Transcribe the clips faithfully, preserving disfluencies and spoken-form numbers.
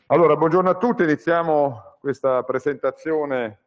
Allora, buongiorno a tutti, iniziamo questa presentazione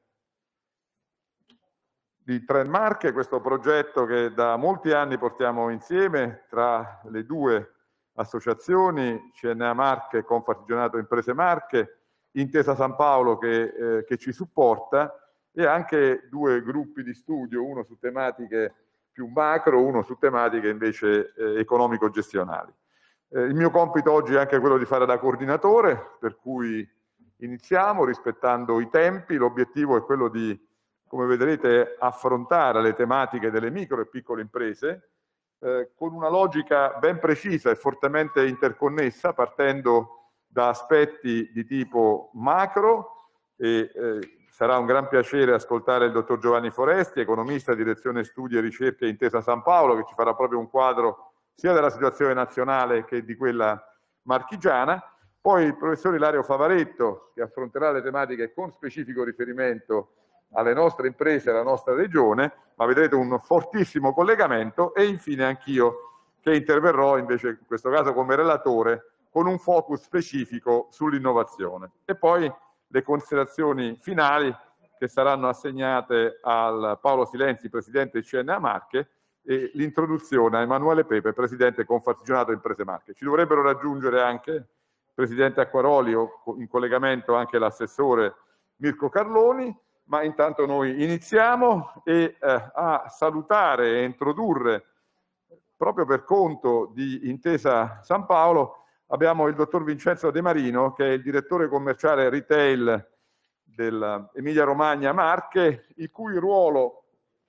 di Trend Marche, questo progetto che da molti anni portiamo insieme tra le due associazioni, C N A Marche e Confartigianato Imprese Marche, Intesa San Paolo che, eh, che ci supporta, e anche due gruppi di studio, uno su tematiche più macro, uno su tematiche invece eh, economico-gestionali. Eh, il mio compito oggi è anche quello di fare da coordinatore, per cui iniziamo rispettando i tempi. L'obiettivo è quello di, come vedrete, affrontare le tematiche delle micro e piccole imprese eh, con una logica ben precisa e fortemente interconnessa, partendo da aspetti di tipo macro e eh, sarà un gran piacere ascoltare il dottor Giovanni Foresti, economista, direzione studi e ricerche Intesa San Paolo, che ci farà proprio un quadro sia della situazione nazionale che di quella marchigiana. Poi il professor Ilario Favaretto, che affronterà le tematiche con specifico riferimento alle nostre imprese e alla nostra regione, ma vedrete un fortissimo collegamento. E infine anch'io, che interverrò invece in questo caso come relatore, con un focus specifico sull'innovazione. E poi le considerazioni finali che saranno assegnate al Paolo Silenzi, presidente C N A Marche, e l'introduzione a Emanuele Pepe, presidente Confartigianato Imprese Marche. Ci dovrebbero raggiungere anche il presidente Acquaroli o in collegamento anche l'assessore Mirko Carloni, ma intanto noi iniziamo e eh, a salutare e introdurre, proprio per conto di Intesa San Paolo, abbiamo il dottor Vincenzo De Marino, che è il direttore commerciale retail dell'Emilia Romagna Marche, il cui ruolo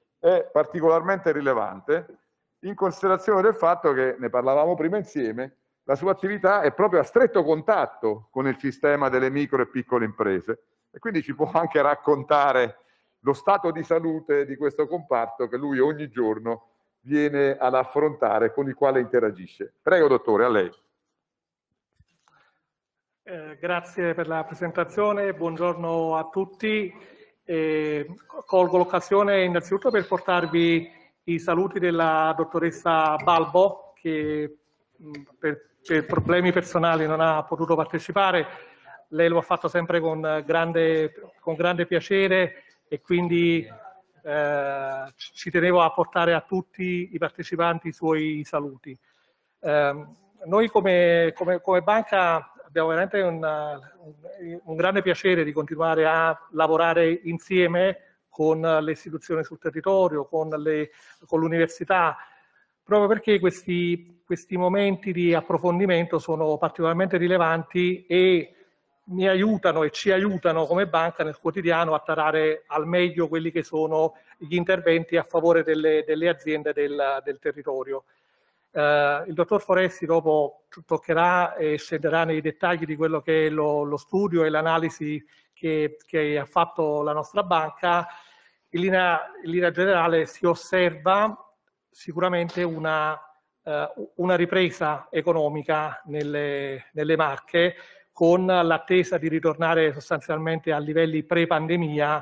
è particolarmente rilevante in considerazione del fatto che, ne parlavamo prima insieme, la sua attività è proprio a stretto contatto con il sistema delle micro e piccole imprese, e quindi ci può anche raccontare lo stato di salute di questo comparto che lui ogni giorno viene ad affrontare, con il quale interagisce. Prego dottore, a lei. Eh, grazie per la presentazione, buongiorno a tutti. Eh, colgo l'occasione innanzitutto per portarvi i saluti della dottoressa Balbo, che mh, per, per problemi personali non ha potuto partecipare. Lei lo ha fatto sempre con grande, con grande piacere, e quindi eh, ci tenevo a portare a tutti i partecipanti i suoi saluti. Eh, noi come, come, come banca abbiamo veramente un, un, un grande piacere di continuare a lavorare insieme con le istituzioni sul territorio, con l'università, proprio perché questi, questi momenti di approfondimento sono particolarmente rilevanti e mi aiutano e ci aiutano come banca nel quotidiano a tarare al meglio quelli che sono gli interventi a favore delle, delle aziende del, del territorio. Uh, il dottor Foresti dopo toccherà e scenderà nei dettagli di quello che è lo, lo studio e l'analisi che, che ha fatto la nostra banca. In linea, in linea generale si osserva sicuramente una, uh, una ripresa economica nelle, nelle Marche, con l'attesa di ritornare sostanzialmente a livelli pre-pandemia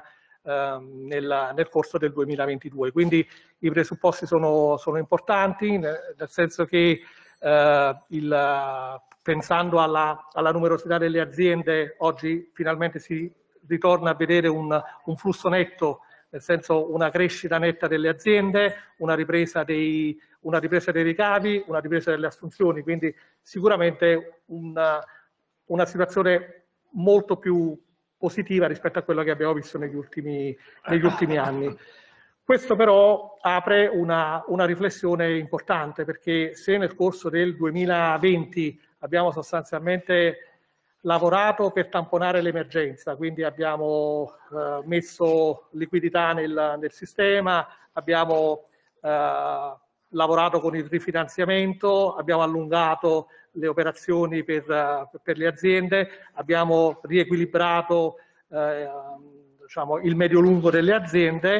Nel, nel corso del duemilaventidue. Quindi i presupposti sono, sono importanti, nel senso che eh, il, pensando alla, alla numerosità delle aziende, oggi finalmente si ritorna a vedere un, un flusso netto, nel senso una crescita netta delle aziende, una ripresa dei, una ripresa dei ricavi, una ripresa delle assunzioni, quindi sicuramente una, una situazione molto più positiva rispetto a quello che abbiamo visto negli ultimi, negli ultimi anni. Questo però apre una, una riflessione importante, perché se nel corso del duemilaventi abbiamo sostanzialmente lavorato per tamponare l'emergenza, quindi abbiamo eh, messo liquidità nel, nel sistema, abbiamo eh, lavorato con il rifinanziamento, abbiamo allungato le operazioni per, per le aziende, abbiamo riequilibrato eh, diciamo, il medio-lungo delle aziende.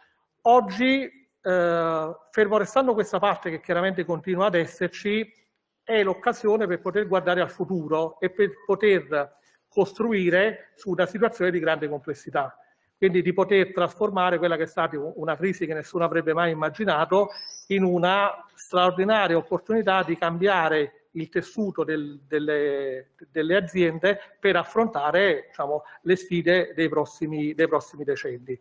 Oggi, eh, fermo restando questa parte che chiaramente continua ad esserci, è l'occasione per poter guardare al futuro e per poter costruire su una situazione di grande complessità. Quindi di poter trasformare quella che è stata una crisi che nessuno avrebbe mai immaginato in una straordinaria opportunità di cambiare il tessuto del, delle, delle aziende per affrontare, diciamo, le sfide dei prossimi, dei prossimi decenni.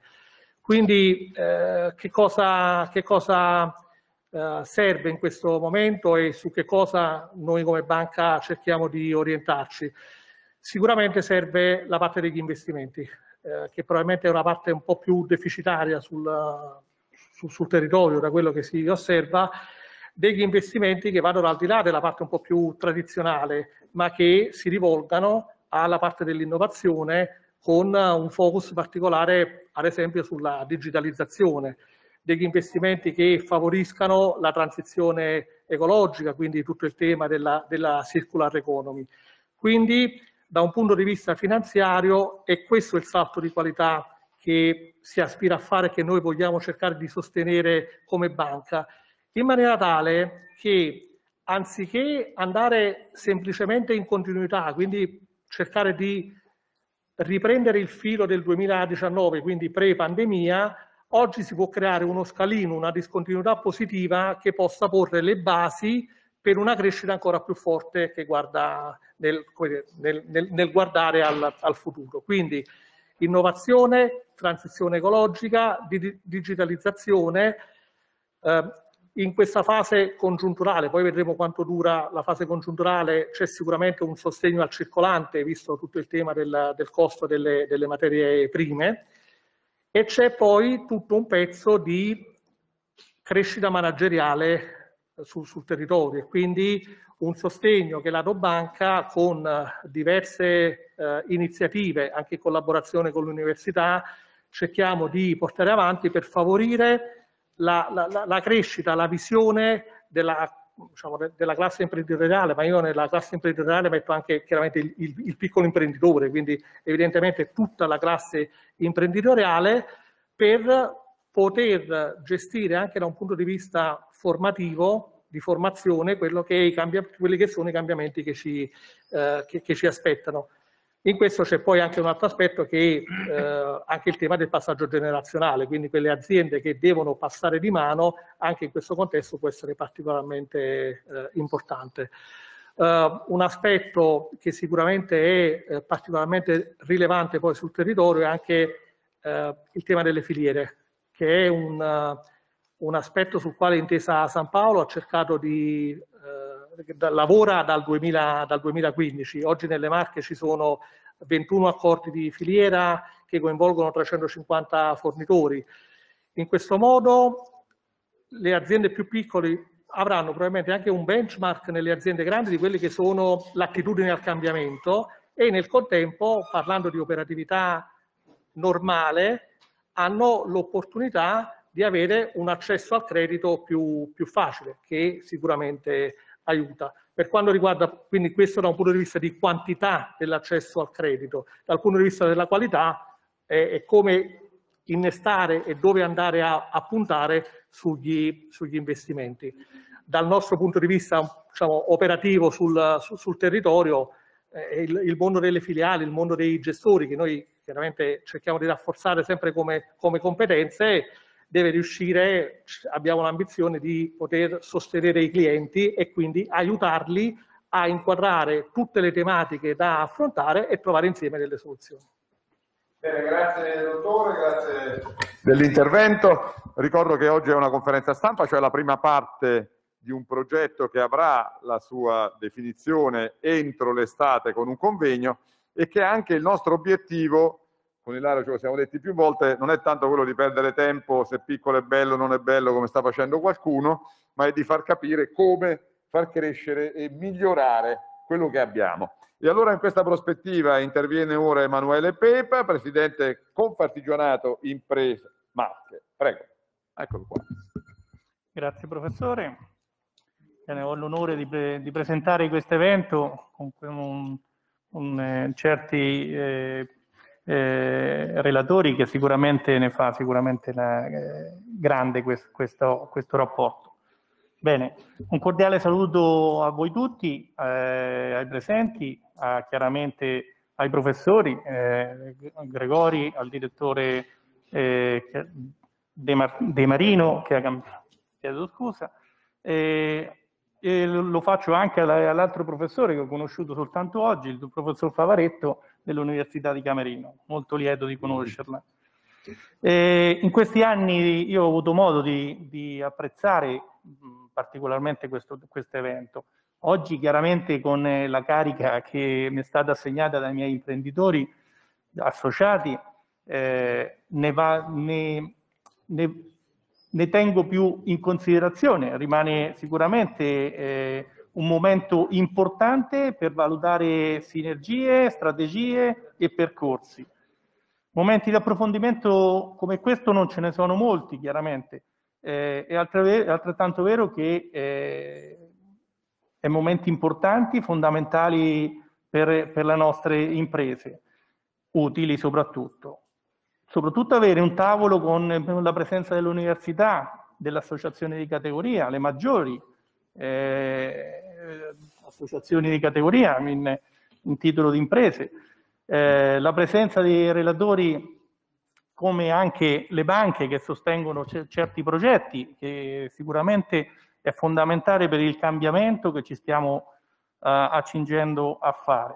Quindi eh, che cosa, che cosa eh, serve in questo momento e su che cosa noi come banca cerchiamo di orientarci? Sicuramente serve la parte degli investimenti, eh, che probabilmente è una parte un po' più deficitaria sul, su, sul territorio da quello che si osserva, degli investimenti che vadano al di là della parte un po' più tradizionale, ma che si rivolgano alla parte dell'innovazione con un focus particolare, ad esempio, sulla digitalizzazione, degli investimenti che favoriscano la transizione ecologica, quindi tutto il tema della, della circular economy. Quindi, da un punto di vista finanziario, è questo il salto di qualità che si aspira a fare e che noi vogliamo cercare di sostenere come banca, in maniera tale che, anziché andare semplicemente in continuità, quindi cercare di riprendere il filo del duemiladiciannove, quindi pre-pandemia, oggi si può creare uno scalino, una discontinuità positiva che possa porre le basi per una crescita ancora più forte che guarda nel, nel, nel, nel guardare al, al futuro. Quindi innovazione, transizione ecologica, di, digitalizzazione, eh, in questa fase congiunturale, poi vedremo quanto dura la fase congiunturale, c'è sicuramente un sostegno al circolante, visto tutto il tema del, del costo delle, delle materie prime, e c'è poi tutto un pezzo di crescita manageriale sul, sul territorio, e quindi un sostegno che la Banca con diverse eh, iniziative, anche in collaborazione con l'università, cerchiamo di portare avanti per favorire la, la, la crescita, la visione della, diciamo, della classe imprenditoriale, ma io nella classe imprenditoriale metto anche chiaramente il, il, il piccolo imprenditore, quindi evidentemente tutta la classe imprenditoriale, per poter gestire anche da un punto di vista formativo, di formazione, quello che i cambia, quelli che sono i cambiamenti che ci, eh, che, che ci aspettano. In questo c'è poi anche un altro aspetto, che è eh, anche il tema del passaggio generazionale, quindi quelle aziende che devono passare di mano, anche in questo contesto può essere particolarmente eh, importante. Uh, un aspetto che sicuramente è eh, particolarmente rilevante poi sul territorio è anche uh, il tema delle filiere, che è un, uh, un aspetto sul quale Intesa San Paolo ha cercato di uh, lavora dal, duemila, dal duemilaquindici. Oggi nelle Marche ci sono ventuno accordi di filiera che coinvolgono trecentocinquanta fornitori. In questo modo le aziende più piccole avranno probabilmente anche un benchmark nelle aziende grandi di quelli che sono l'attitudine al cambiamento, e nel contempo, parlando di operatività normale, hanno l'opportunità di avere un accesso al credito più, più facile, che sicuramente aiuta. Per quanto riguarda, quindi questo da un punto di vista di quantità dell'accesso al credito, dal punto di vista della qualità è, è come innestare e dove andare a, a puntare sugli, sugli investimenti. Dal nostro punto di vista, diciamo, operativo sul, sul, sul territorio, eh, il, il mondo delle filiali, il mondo dei gestori, che noi chiaramente cerchiamo di rafforzare sempre come, come competenze, deve riuscire, abbiamo l'ambizione di poter sostenere i clienti e quindi aiutarli a inquadrare tutte le tematiche da affrontare e trovare insieme delle soluzioni. Bene, grazie dottore, grazie dell'intervento. Ricordo che oggi è una conferenza stampa, cioè la prima parte di un progetto che avrà la sua definizione entro l'estate con un convegno, e che anche il nostro obiettivo, con Ilario ce lo siamo detti più volte, non è tanto quello di perdere tempo se piccolo è bello o non è bello come sta facendo qualcuno, ma è di far capire come far crescere e migliorare quello che abbiamo. E allora in questa prospettiva interviene ora Emanuele Pepa, presidente Confartigianato Imprese Marche. Prego, eccolo qua. Grazie professore. Ho l'onore di, pre di presentare questo evento con un, un, eh, certi eh, eh, relatori che sicuramente ne fa sicuramente la, eh, grande questo, questo, questo rapporto. Bene, un cordiale saluto a voi tutti, eh, ai presenti, a, chiaramente ai professori, eh, Gregori, al direttore eh, De, Mar De Marino, che ha chiesto scusa, eh, e lo faccio anche all'altro professore che ho conosciuto soltanto oggi, il professor Favaretto dell'Università di Camerino, molto lieto di conoscerla. E in questi anni io ho avuto modo di, di apprezzare particolarmente questo questo evento. Oggi chiaramente con la carica che mi è stata assegnata dai miei imprenditori associati eh, ne, va, ne, ne, ne tengo più in considerazione, rimane sicuramente eh, un momento importante per valutare sinergie, strategie e percorsi. Momenti di approfondimento come questo non ce ne sono molti, chiaramente. Eh, è altrettanto vero che eh, è momenti importanti, fondamentali per, per le nostre imprese, utili soprattutto. Soprattutto avere un tavolo con la presenza dell'università, delle associazioni di categoria, le maggiori eh, associazioni di categoria in, in titolo di imprese, eh, la presenza dei relatori come anche le banche che sostengono certi progetti, che sicuramente è fondamentale per il cambiamento che ci stiamo uh, accingendo a fare.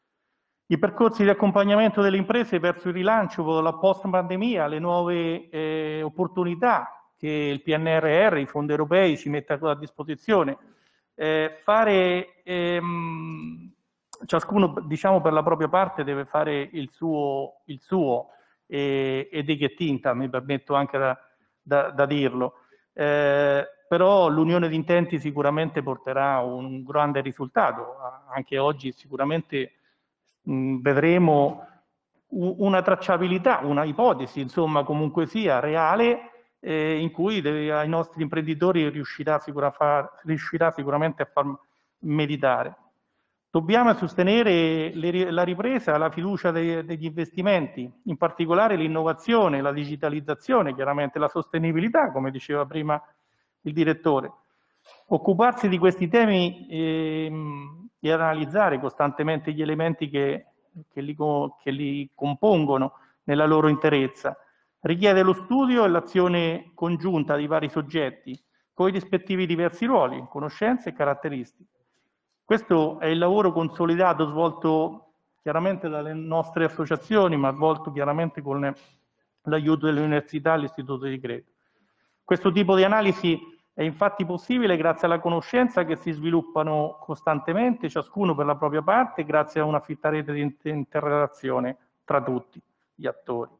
I percorsi di accompagnamento delle imprese verso il rilancio, la post-pandemia, le nuove eh, opportunità che il P N R R, i fondi europei ci mettono a disposizione. Eh, fare, ehm, ciascuno diciamo per la propria parte deve fare il suo, il suo e, e di che tinta, mi permetto anche da, da, da dirlo. Eh, però l'unione di intenti sicuramente porterà un grande risultato. Anche oggi sicuramente mh, vedremo una tracciabilità, una ipotesi, insomma, comunque sia reale, eh, in cui deve, ai nostri imprenditori riuscirà, sicura far, riuscirà sicuramente a far meditare. Dobbiamo sostenere le, la ripresa, la fiducia dei, degli investimenti, in particolare l'innovazione, la digitalizzazione, chiaramente la sostenibilità, come diceva prima il direttore. Occuparsi di questi temi ehm, e analizzare costantemente gli elementi che, che, li, che li compongono nella loro interezza richiede lo studio e l'azione congiunta di vari soggetti con i rispettivi diversi ruoli, conoscenze e caratteristiche. Questo è il lavoro consolidato svolto chiaramente dalle nostre associazioni, ma svolto chiaramente con l'aiuto delle università e l'istituto di credito. Questo tipo di analisi è infatti possibile grazie alla conoscenza che si sviluppano costantemente, ciascuno per la propria parte, grazie a una fitta rete di interrelazione tra tutti gli attori.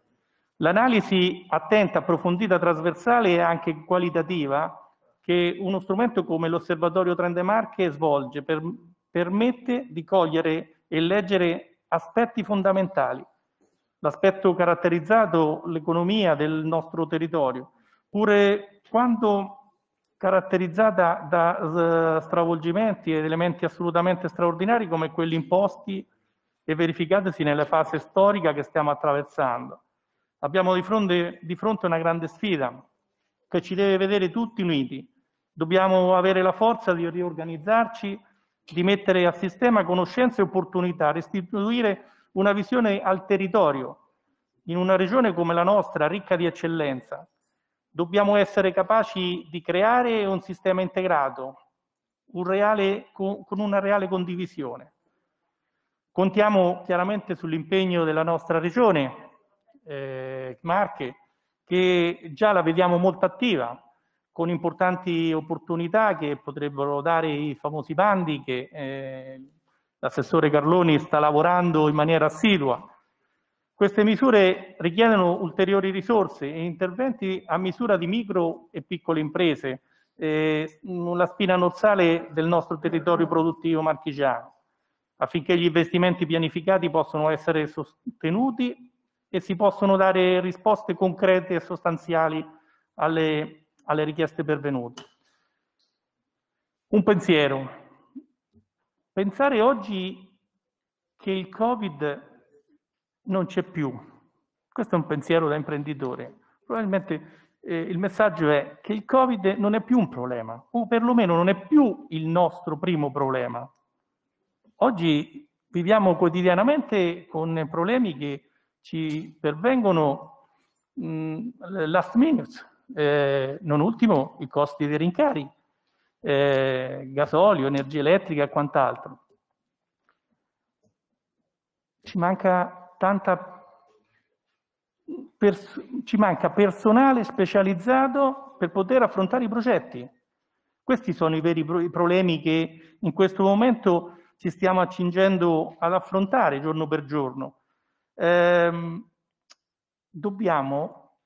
L'analisi attenta, approfondita, trasversale e anche qualitativa che uno strumento come l'Osservatorio Trend e Marche svolge, per, permette di cogliere e leggere aspetti fondamentali. L'aspetto caratterizzato l'economia del nostro territorio, pure quando caratterizzata da uh, stravolgimenti ed elementi assolutamente straordinari come quelli imposti e verificatisi nella fase storica che stiamo attraversando. Abbiamo di fronte, di fronte una grande sfida che ci deve vedere tutti uniti. Dobbiamo avere la forza di riorganizzarci, di mettere a sistema conoscenze e opportunità, restituire una visione al territorio. In una regione come la nostra, ricca di eccellenza, dobbiamo essere capaci di creare un sistema integrato, un reale, con una reale condivisione. Contiamo chiaramente sull'impegno della nostra regione, eh, Marche, che già la vediamo molto attiva, con importanti opportunità che potrebbero dare i famosi bandi che eh, l'assessore Carloni sta lavorando in maniera assidua. Queste misure richiedono ulteriori risorse e interventi a misura di micro e piccole imprese, eh, la spina dorsale del nostro territorio produttivo marchigiano, affinché gli investimenti pianificati possano essere sostenuti e si possono dare risposte concrete e sostanziali alle, alle richieste pervenute. Un pensiero. Pensare oggi che il Covid non c'è più. Questo è un pensiero da imprenditore. Probabilmente eh, il messaggio è che il Covid non è più un problema, o perlomeno non è più il nostro primo problema. Oggi viviamo quotidianamente con problemi che ci pervengono mh, last minute, eh, non ultimo i costi dei rincari, eh, gasolio, energia elettrica e quant'altro. Ci manca tanta ci manca personale specializzato per poter affrontare i progetti. Questi sono i veri problemi che in questo momento ci stiamo accingendo ad affrontare giorno per giorno. Ehm, dobbiamo,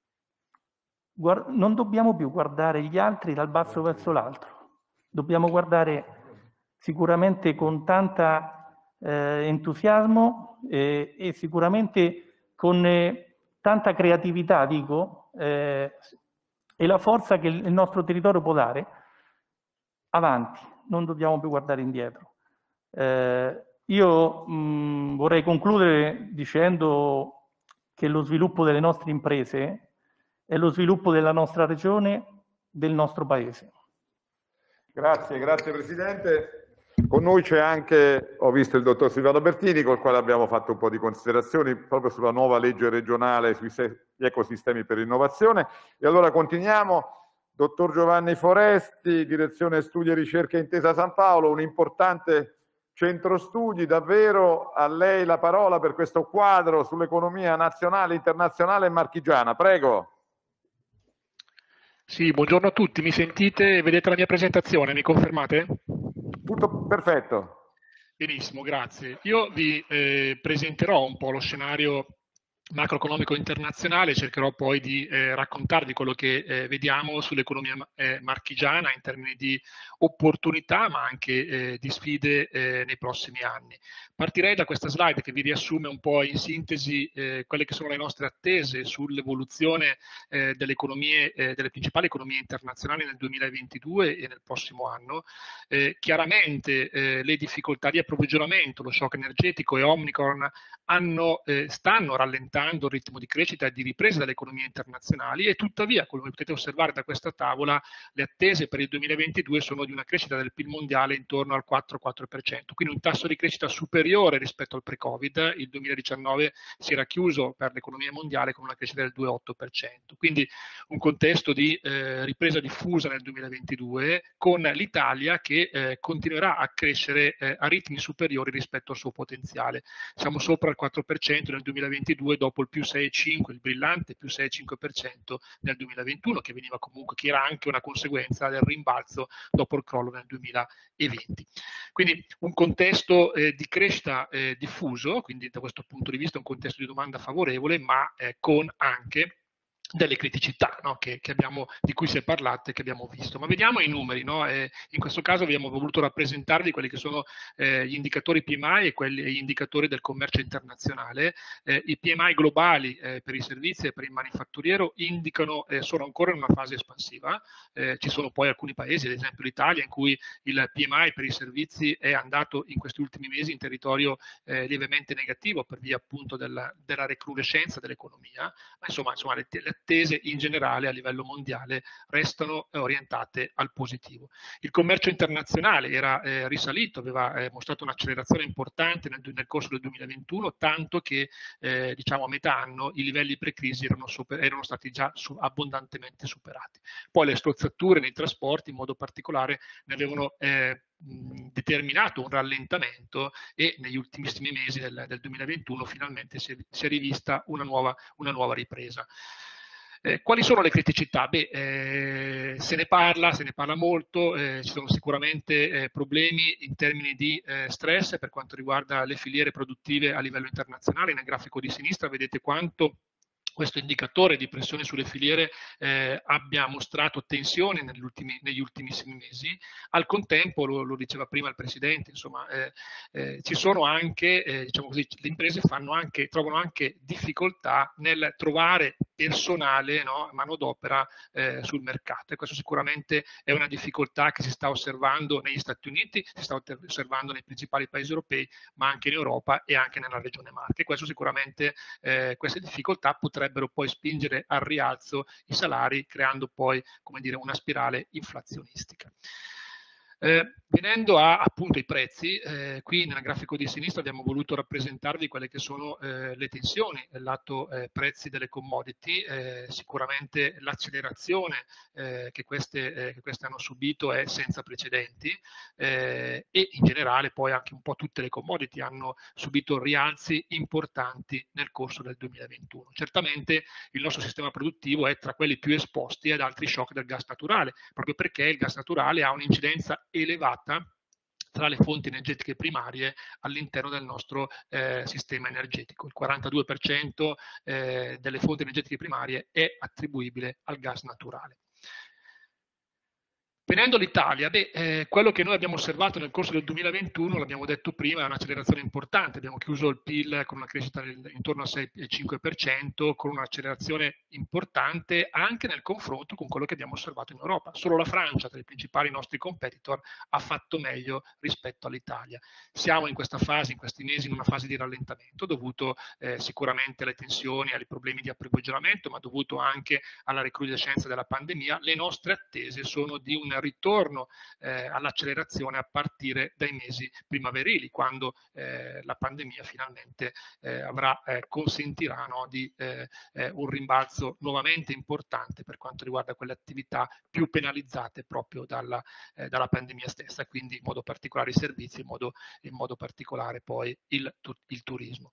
non dobbiamo più guardare gli altri dal basso verso l'altro, dobbiamo guardare sicuramente con tanta eh, entusiasmo eh, e sicuramente con eh, tanta creatività, dico, eh, e la forza che il nostro territorio può dare, avanti, non dobbiamo più guardare indietro. Eh, io mh, vorrei concludere dicendo che lo sviluppo delle nostre imprese è lo sviluppo della nostra regione, del nostro paese. Grazie, grazie Presidente. Con noi c'è anche, ho visto il dottor Silvano Bertini, col quale abbiamo fatto un po' di considerazioni proprio sulla nuova legge regionale sugli ecosistemi per l'innovazione. E allora continuiamo. Dottor Giovanni Foresti, Direzione Studi e Ricerche Intesa San Paolo, un importante centro studi, davvero a lei la parola per questo quadro sull'economia nazionale, internazionale e marchigiana. Prego. Sì, buongiorno a tutti, mi sentite? Vedete la mia presentazione, mi confermate? Tutto perfetto. Benissimo, grazie. Io vi eh, presenterò un po' lo scenario macroeconomico internazionale, cercherò poi di eh, raccontarvi quello che eh, vediamo sull'economia eh, marchigiana in termini di opportunità ma anche eh, di sfide eh, nei prossimi anni. Partirei da questa slide che vi riassume un po' in sintesi eh, quelle che sono le nostre attese sull'evoluzione eh, delle economie, eh, delle principali economie internazionali nel duemilaventidue e nel prossimo anno. Eh, chiaramente eh, le difficoltà di approvvigionamento, lo shock energetico e Omicron hanno, eh, stanno rallentando il ritmo di crescita e di ripresa delle economie internazionali e tuttavia, come potete osservare da questa tavola, le attese per il duemilaventidue sono di una crescita del P I L mondiale intorno al quattro quattro per cento, quindi un tasso di crescita superiore rispetto al pre-Covid. Il duemiladiciannove si era chiuso per l'economia mondiale con una crescita del due virgola otto per cento, quindi un contesto di eh, ripresa diffusa nel duemilaventidue con l'Italia che eh, continuerà a crescere eh, a ritmi superiori rispetto al suo potenziale. Siamo sopra il quattro per cento nel duemilaventidue dopo il più sei virgola cinque, il brillante più sei virgola cinque per cento nel duemilaventuno, che veniva comunque, che era anche una conseguenza del rimbalzo dopo il crollo nel duemilaventi. Quindi un contesto eh, di crescita eh, diffuso, quindi da questo punto di vista un contesto di domanda favorevole, ma eh, con anche delle criticità, no? che, che abbiamo, di cui si è parlato e che abbiamo visto. Ma vediamo i numeri, no? eh, in questo caso abbiamo voluto rappresentarvi quelli che sono eh, gli indicatori P M I e quelli, gli indicatori del commercio internazionale. Eh, I P M I globali eh, per i servizi e per il manifatturiero indicano, eh, sono ancora in una fase espansiva. Eh, ci sono poi alcuni paesi, ad esempio l'Italia, in cui il P M I per i servizi è andato in questi ultimi mesi in territorio eh, lievemente negativo per via appunto della, della recrudescenza dell'economia, ma insomma, insomma le, le attese in generale a livello mondiale restano orientate al positivo. Il commercio internazionale era eh, risalito, aveva eh, mostrato un'accelerazione importante nel, nel corso del duemilaventuno, tanto che eh, diciamo a metà anno i livelli pre-crisi erano, erano stati già su, abbondantemente superati. Poi le strozzature nei trasporti in modo particolare ne avevano eh, determinato un rallentamento e negli ultimissimi mesi del, del duemilaventuno finalmente si è, si è rivista una nuova, una nuova ripresa. Eh, quali sono le criticità? Beh, eh, se ne parla, se ne parla molto, eh, ci sono sicuramente eh, problemi in termini di eh, stress per quanto riguarda le filiere produttive a livello internazionale. Nel grafico di sinistra vedete quanto questo indicatore di pressione sulle filiere eh, abbia mostrato tensione negli, ultimi, negli ultimissimi mesi. Al contempo, lo, lo diceva prima il Presidente, insomma, eh, eh, ci sono anche, eh, diciamo così, le imprese fanno anche, trovano anche difficoltà nel trovare personale, no, manodopera eh, sul mercato, e questo sicuramente è una difficoltà che si sta osservando negli Stati Uniti, si sta osservando nei principali paesi europei, ma anche in Europa e anche nella regione Marche. Questo sicuramente, eh, queste difficoltà potrebbero poi spingere al rialzo i salari, creando poi, come dire, una spirale inflazionistica. Eh, venendo a, appunto ai prezzi, eh, qui nel grafico di sinistra abbiamo voluto rappresentarvi quelle che sono eh, le tensioni nel lato eh, prezzi delle commodity. Eh, sicuramente l'accelerazione eh, che, queste, eh, che queste hanno subito è senza precedenti eh, e in generale poi anche un po' tutte le commodity hanno subito rialzi importanti nel corso del duemilaventuno. Certamente il nostro sistema produttivo è tra quelli più esposti ad altri shock del gas naturale, proprio perché il gas naturale ha un'incidenza elevata tra le fonti energetiche primarie all'interno del nostro eh, sistema energetico. Il quarantadue per cento eh, delle fonti energetiche primarie è attribuibile al gas naturale. Venendo all'Italia, beh, eh, quello che noi abbiamo osservato nel corso del duemilaventuno, l'abbiamo detto prima, è un'accelerazione importante. Abbiamo chiuso il P I L con una crescita del, intorno al sei virgola cinque per cento, con un'accelerazione importante anche nel confronto con quello che abbiamo osservato in Europa. Solo la Francia, tra i principali nostri competitor, ha fatto meglio rispetto all'Italia. Siamo in questa fase, in questi mesi, in una fase di rallentamento, dovuto eh, sicuramente alle tensioni, ai problemi di approvvigionamento, ma dovuto anche alla recrudescenza della pandemia. Le nostre attese sono di un ritorno eh, all'accelerazione a partire dai mesi primaverili, quando eh, la pandemia finalmente eh, avrà, eh, consentirà no, di eh, eh, un rimbalzo nuovamente importante per quanto riguarda quelle attività più penalizzate proprio dalla, eh, dalla pandemia stessa, quindi in modo particolare i servizi, in modo, in modo particolare poi il, il turismo.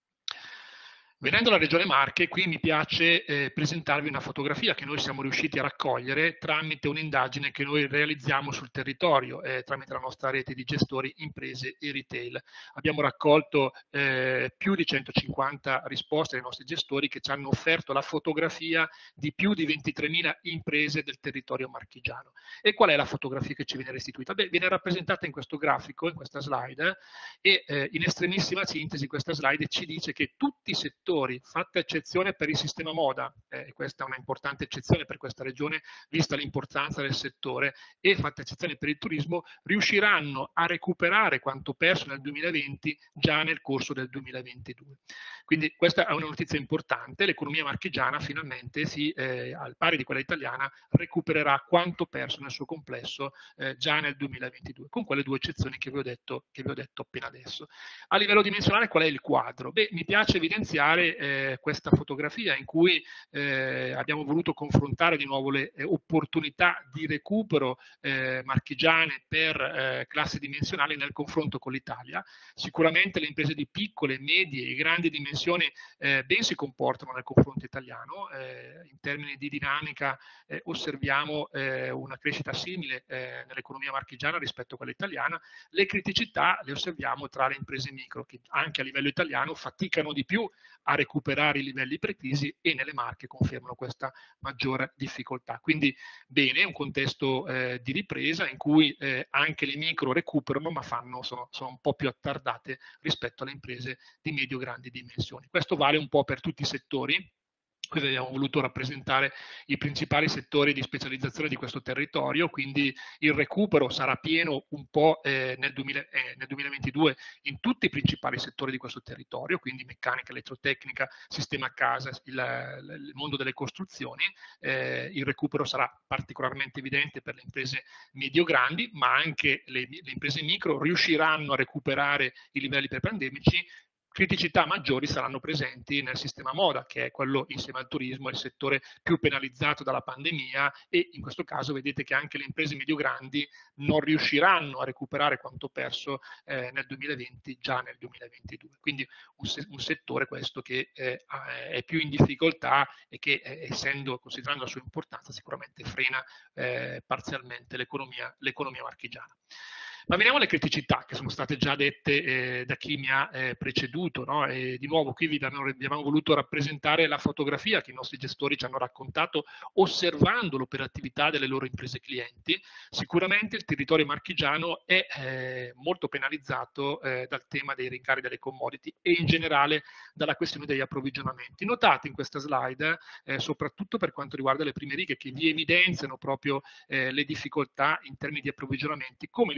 Venendo alla Regione Marche, qui mi piace eh, presentarvi una fotografia che noi siamo riusciti a raccogliere tramite un'indagine che noi realizziamo sul territorio, eh, tramite la nostra rete di gestori, imprese e retail. Abbiamo raccolto eh, più di centocinquanta risposte dai nostri gestori che ci hanno offerto la fotografia di più di ventitremila imprese del territorio marchigiano. E qual è la fotografia che ci viene restituita? Beh, viene rappresentata in questo grafico, in questa slide, eh, e eh, in estremissima sintesi questa slide ci dice che tutti i settori, fatta eccezione per il sistema moda, e eh, questa è una importante eccezione per questa regione vista l'importanza del settore, e fatta eccezione per il turismo, riusciranno a recuperare quanto perso nel duemilaventi già nel corso del duemilaventidue. Quindi questa è una notizia importante, l'economia marchigiana finalmente, si, eh, al pari di quella italiana, recupererà quanto perso nel suo complesso eh, già nel duemilaventidue, con quelle due eccezioni che vi ho detto, che vi ho detto appena adesso. A livello dimensionale qual è il quadro? Beh, mi piace evidenziare Eh, questa fotografia in cui eh, abbiamo voluto confrontare di nuovo le eh, opportunità di recupero eh, marchigiane per eh, classe dimensionale nel confronto con l'Italia. Sicuramente le imprese di piccole, medie e grandi dimensioni eh, ben si comportano nel confronto italiano. Eh, in termini di dinamica eh, osserviamo eh, una crescita simile eh, nell'economia marchigiana rispetto a quella italiana. Le criticità le osserviamo tra le imprese micro, che anche a livello italiano faticano di più a recuperare i livelli precrisi, e nelle Marche confermano questa maggiore difficoltà. Quindi bene, un contesto eh, di ripresa in cui eh, anche le micro recuperano, ma fanno, sono, sono un po' più attardate rispetto alle imprese di medio-grandi dimensioni. Questo vale un po' per tutti i settori. Qui abbiamo voluto rappresentare i principali settori di specializzazione di questo territorio, quindi il recupero sarà pieno un po' eh, nel, duemila, eh, nel duemilaventidue in tutti i principali settori di questo territorio, quindi meccanica, elettrotecnica, sistema a casa, il, il mondo delle costruzioni. Eh, il recupero sarà particolarmente evidente per le imprese medio-grandi, ma anche le, le imprese micro riusciranno a recuperare i livelli pre-pandemici. Criticità maggiori saranno presenti nel sistema moda, che è quello, insieme al turismo, il settore più penalizzato dalla pandemia, e in questo caso vedete che anche le imprese medio-grandi non riusciranno a recuperare quanto perso eh, nel duemilaventi già nel duemilaventidue. Quindi un, se un settore questo che eh, è più in difficoltà e che, eh, essendo, considerando la sua importanza, sicuramente frena eh, parzialmente l'economia l'economia marchigiana. Ma veniamo alle criticità che sono state già dette eh, da chi mi ha eh, preceduto, no? E di nuovo qui vi abbiamo voluto rappresentare la fotografia che i nostri gestori ci hanno raccontato osservando l'operatività delle loro imprese clienti. Sicuramente il territorio marchigiano è eh, molto penalizzato eh, dal tema dei rincari delle commodity e in generale dalla questione degli approvvigionamenti. Notate in questa slide, eh, soprattutto per quanto riguarda le prime righe, che vi evidenziano proprio eh, le difficoltà in termini di approvvigionamenti, come l'istogramma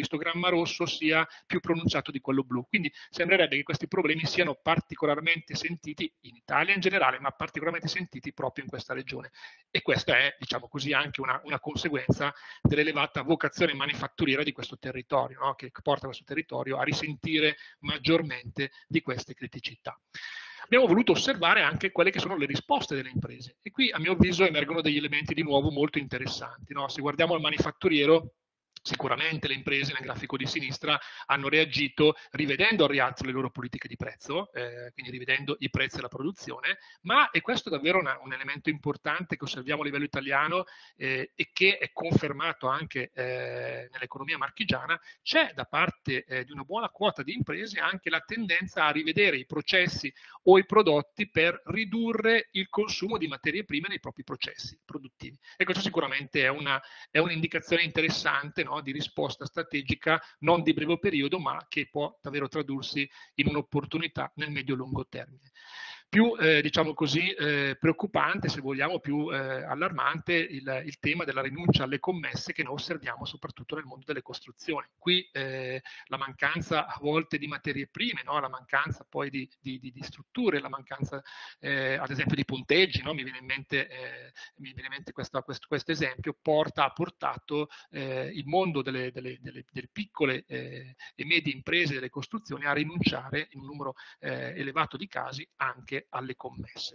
stemma rosso sia più pronunciato di quello blu. Quindi sembrerebbe che questi problemi siano particolarmente sentiti in Italia in generale, ma particolarmente sentiti proprio in questa regione. E questa è, diciamo così, anche una, una conseguenza dell'elevata vocazione manifatturiera di questo territorio, no? Che porta questo territorio a risentire maggiormente di queste criticità. Abbiamo voluto osservare anche quelle che sono le risposte delle imprese e qui a mio avviso emergono degli elementi di nuovo molto interessanti, no? Se guardiamo al manifatturiero, sicuramente le imprese nel grafico di sinistra hanno reagito rivedendo al rialzo le loro politiche di prezzo, eh, quindi rivedendo i prezzi della produzione, ma, e questo è davvero una, un elemento importante che osserviamo a livello italiano eh, e che è confermato anche eh, nell'economia marchigiana, c'è da parte eh, di una buona quota di imprese anche la tendenza a rivedere i processi o i prodotti per ridurre il consumo di materie prime nei propri processi produttivi. E questo sicuramente è una, è un'indicazione interessante, no? Di risposta strategica non di breve periodo, ma che può davvero tradursi in un'opportunità nel medio-lungo termine. Più, eh, diciamo così, eh, preoccupante, se vogliamo, più eh, allarmante il, il tema della rinuncia alle commesse che noi osserviamo soprattutto nel mondo delle costruzioni. Qui eh, la mancanza a volte di materie prime, no? La mancanza poi di, di, di, di strutture, la mancanza eh, ad esempio di punteggi, no? Mi viene in mente, eh, mi viene in mente questo, questo, questo esempio, porta, ha portato eh, il mondo delle, delle, delle, delle piccole eh, e medie imprese delle costruzioni a rinunciare in un numero eh, elevato di casi anche alle commesse.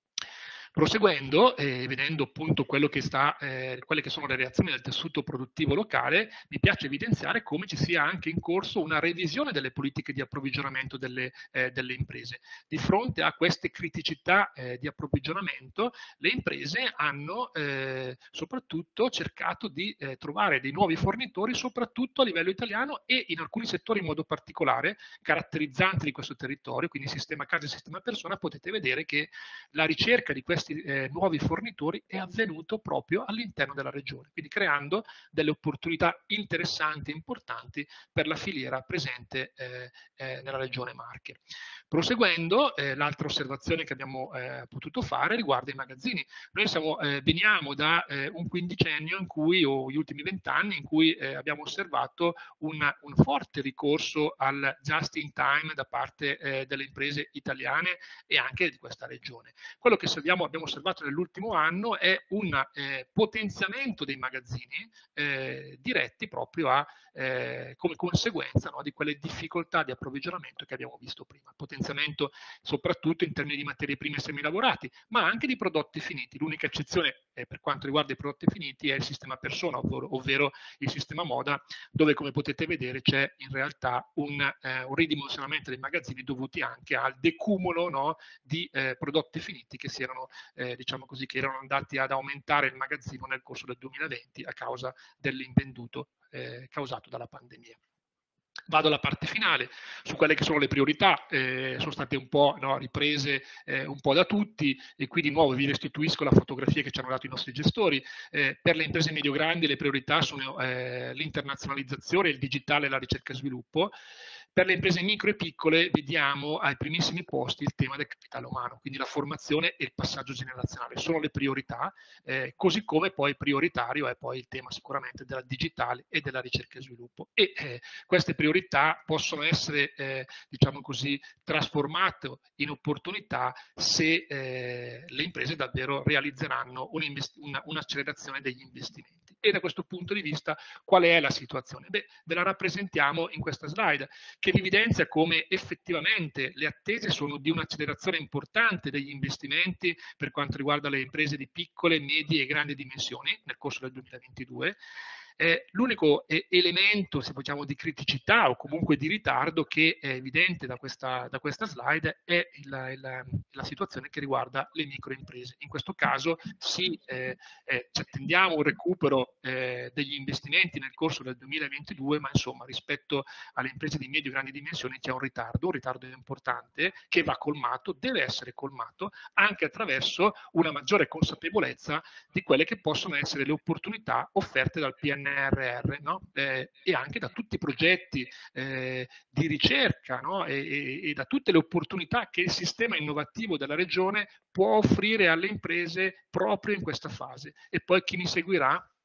Proseguendo e eh, vedendo appunto quello che sta, eh, quelle che sono le reazioni del tessuto produttivo locale, mi piace evidenziare come ci sia anche in corso una revisione delle politiche di approvvigionamento delle, eh, delle imprese. Di fronte a queste criticità eh, di approvvigionamento, le imprese hanno eh, soprattutto cercato di eh, trovare dei nuovi fornitori, soprattutto a livello italiano e in alcuni settori in modo particolare, caratterizzanti di questo territorio, quindi sistema casa e sistema persona. Potete vedere che la ricerca di questi questi eh, nuovi fornitori è avvenuto proprio all'interno della regione, quindi creando delle opportunità interessanti e importanti per la filiera presente eh, eh, nella regione Marche. Proseguendo, eh, l'altra osservazione che abbiamo eh, potuto fare riguarda i magazzini. Noi siamo, eh, veniamo da eh, un quindicennio in cui, o gli ultimi vent'anni, in cui eh, abbiamo osservato una, un forte ricorso al just in time da parte eh, delle imprese italiane e anche di questa regione. Quello che abbiamo, abbiamo osservato nell'ultimo anno è un eh, potenziamento dei magazzini eh, diretti proprio a, eh, come conseguenza, no, di quelle difficoltà di approvvigionamento che abbiamo visto prima. Potenziamento soprattutto in termini di materie prime semilavorati, ma anche di prodotti finiti. L'unica eccezione eh, per quanto riguarda i prodotti finiti è il sistema persona, ovvero, ovvero il sistema moda, dove come potete vedere c'è in realtà un, eh, un ridimensionamento dei magazzini dovuti anche al decumulo, no, di eh, prodotti finiti che si erano, eh, diciamo così, che erano andati ad aumentare il magazzino nel corso del duemilaventi a causa dell'invenduto eh, causato dalla pandemia. Vado alla parte finale, su quelle che sono le priorità, eh, sono state un po' no, riprese eh, un po' da tutti e qui di nuovo vi restituisco la fotografia che ci hanno dato i nostri gestori. Eh, per le imprese medio-grandi le priorità sono eh, l'internazionalizzazione, il digitale, la ricerca e sviluppo. Per le imprese micro e piccole vediamo ai primissimi posti il tema del capitale umano, quindi la formazione e il passaggio generazionale sono le priorità, eh, così come poi prioritario è poi il tema sicuramente della digitale e della ricerca e sviluppo. E eh, queste priorità possono essere, eh, diciamo così, trasformate in opportunità se eh, le imprese davvero realizzeranno un'accelerazione degli investimenti. E da questo punto di vista qual è la situazione? Beh, ve la rappresentiamo in questa slide, che evidenzia come effettivamente le attese sono di un'accelerazione importante degli investimenti per quanto riguarda le imprese di piccole, medie e grandi dimensioni nel corso del duemilaventidue. Eh, L'unico eh, elemento, se vogliamo, di criticità o comunque di ritardo che è evidente da questa, da questa slide è il, il, la situazione che riguarda le microimprese. In questo caso sì, eh, eh, ci attendiamo un recupero eh, degli investimenti nel corso del duemilaventidue, ma insomma rispetto alle imprese di medio e grandi dimensioni c'è un ritardo, un ritardo importante che va colmato, deve essere colmato anche attraverso una maggiore consapevolezza di quelle che possono essere le opportunità offerte dal P N R R, no? eh, e anche da tutti i progetti eh, di ricerca, no? e, e, e da tutte le opportunità che il sistema innovativo della regione può offrire alle imprese proprio in questa fase. E poi chi mi seguirà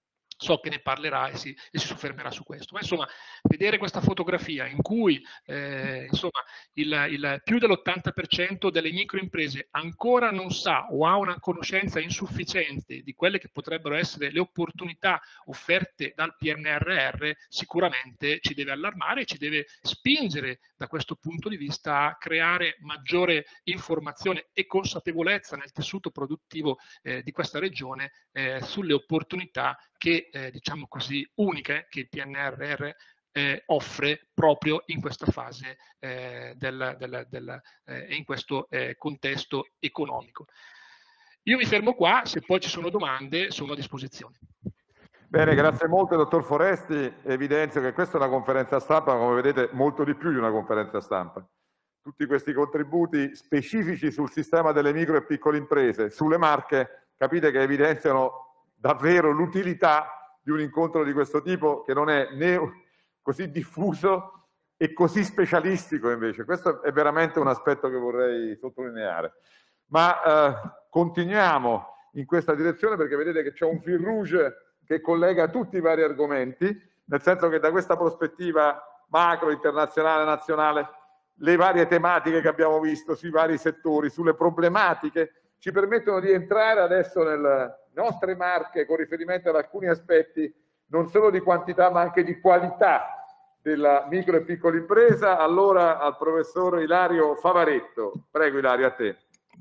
so che ne parlerà e si, e si soffermerà su questo. Ma insomma, vedere questa fotografia in cui eh, insomma, il, il più dell'ottanta per cento delle microimprese ancora non sa o ha una conoscenza insufficiente di quelle che potrebbero essere le opportunità offerte dal P N R R, sicuramente ci deve allarmare e ci deve spingere da questo punto di vista a creare maggiore informazione e consapevolezza nel tessuto produttivo eh, di questa regione eh, sulle opportunità che, eh, diciamo così, uniche che il P N R R eh, offre proprio in questa fase eh, del, del, del, eh, in questo eh, contesto economico. Io mi fermo qua, se poi ci sono domande sono a disposizione. Bene, grazie molto dottor Foresti. Evidenzio che questa è una conferenza stampa, come vedete molto di più di una conferenza stampa. Tutti questi contributi specifici sul sistema delle micro e piccole imprese, sulle Marche, capite che evidenziano davvero l'utilità di un incontro di questo tipo, che non è né così diffuso e così specialistico invece. Questo è veramente un aspetto che vorrei sottolineare. Ma eh, continuiamo in questa direzione, perché vedete che c'è un fil rouge che collega tutti i vari argomenti, nel senso che da questa prospettiva macro, internazionale, nazionale, le varie tematiche che abbiamo visto sui vari settori, sulle problematiche, ci permettono di entrare adesso nelle nostre Marche con riferimento ad alcuni aspetti non solo di quantità ma anche di qualità della micro e piccola impresa. Allora al professor Ilario Favaretto. Prego Ilario, a te.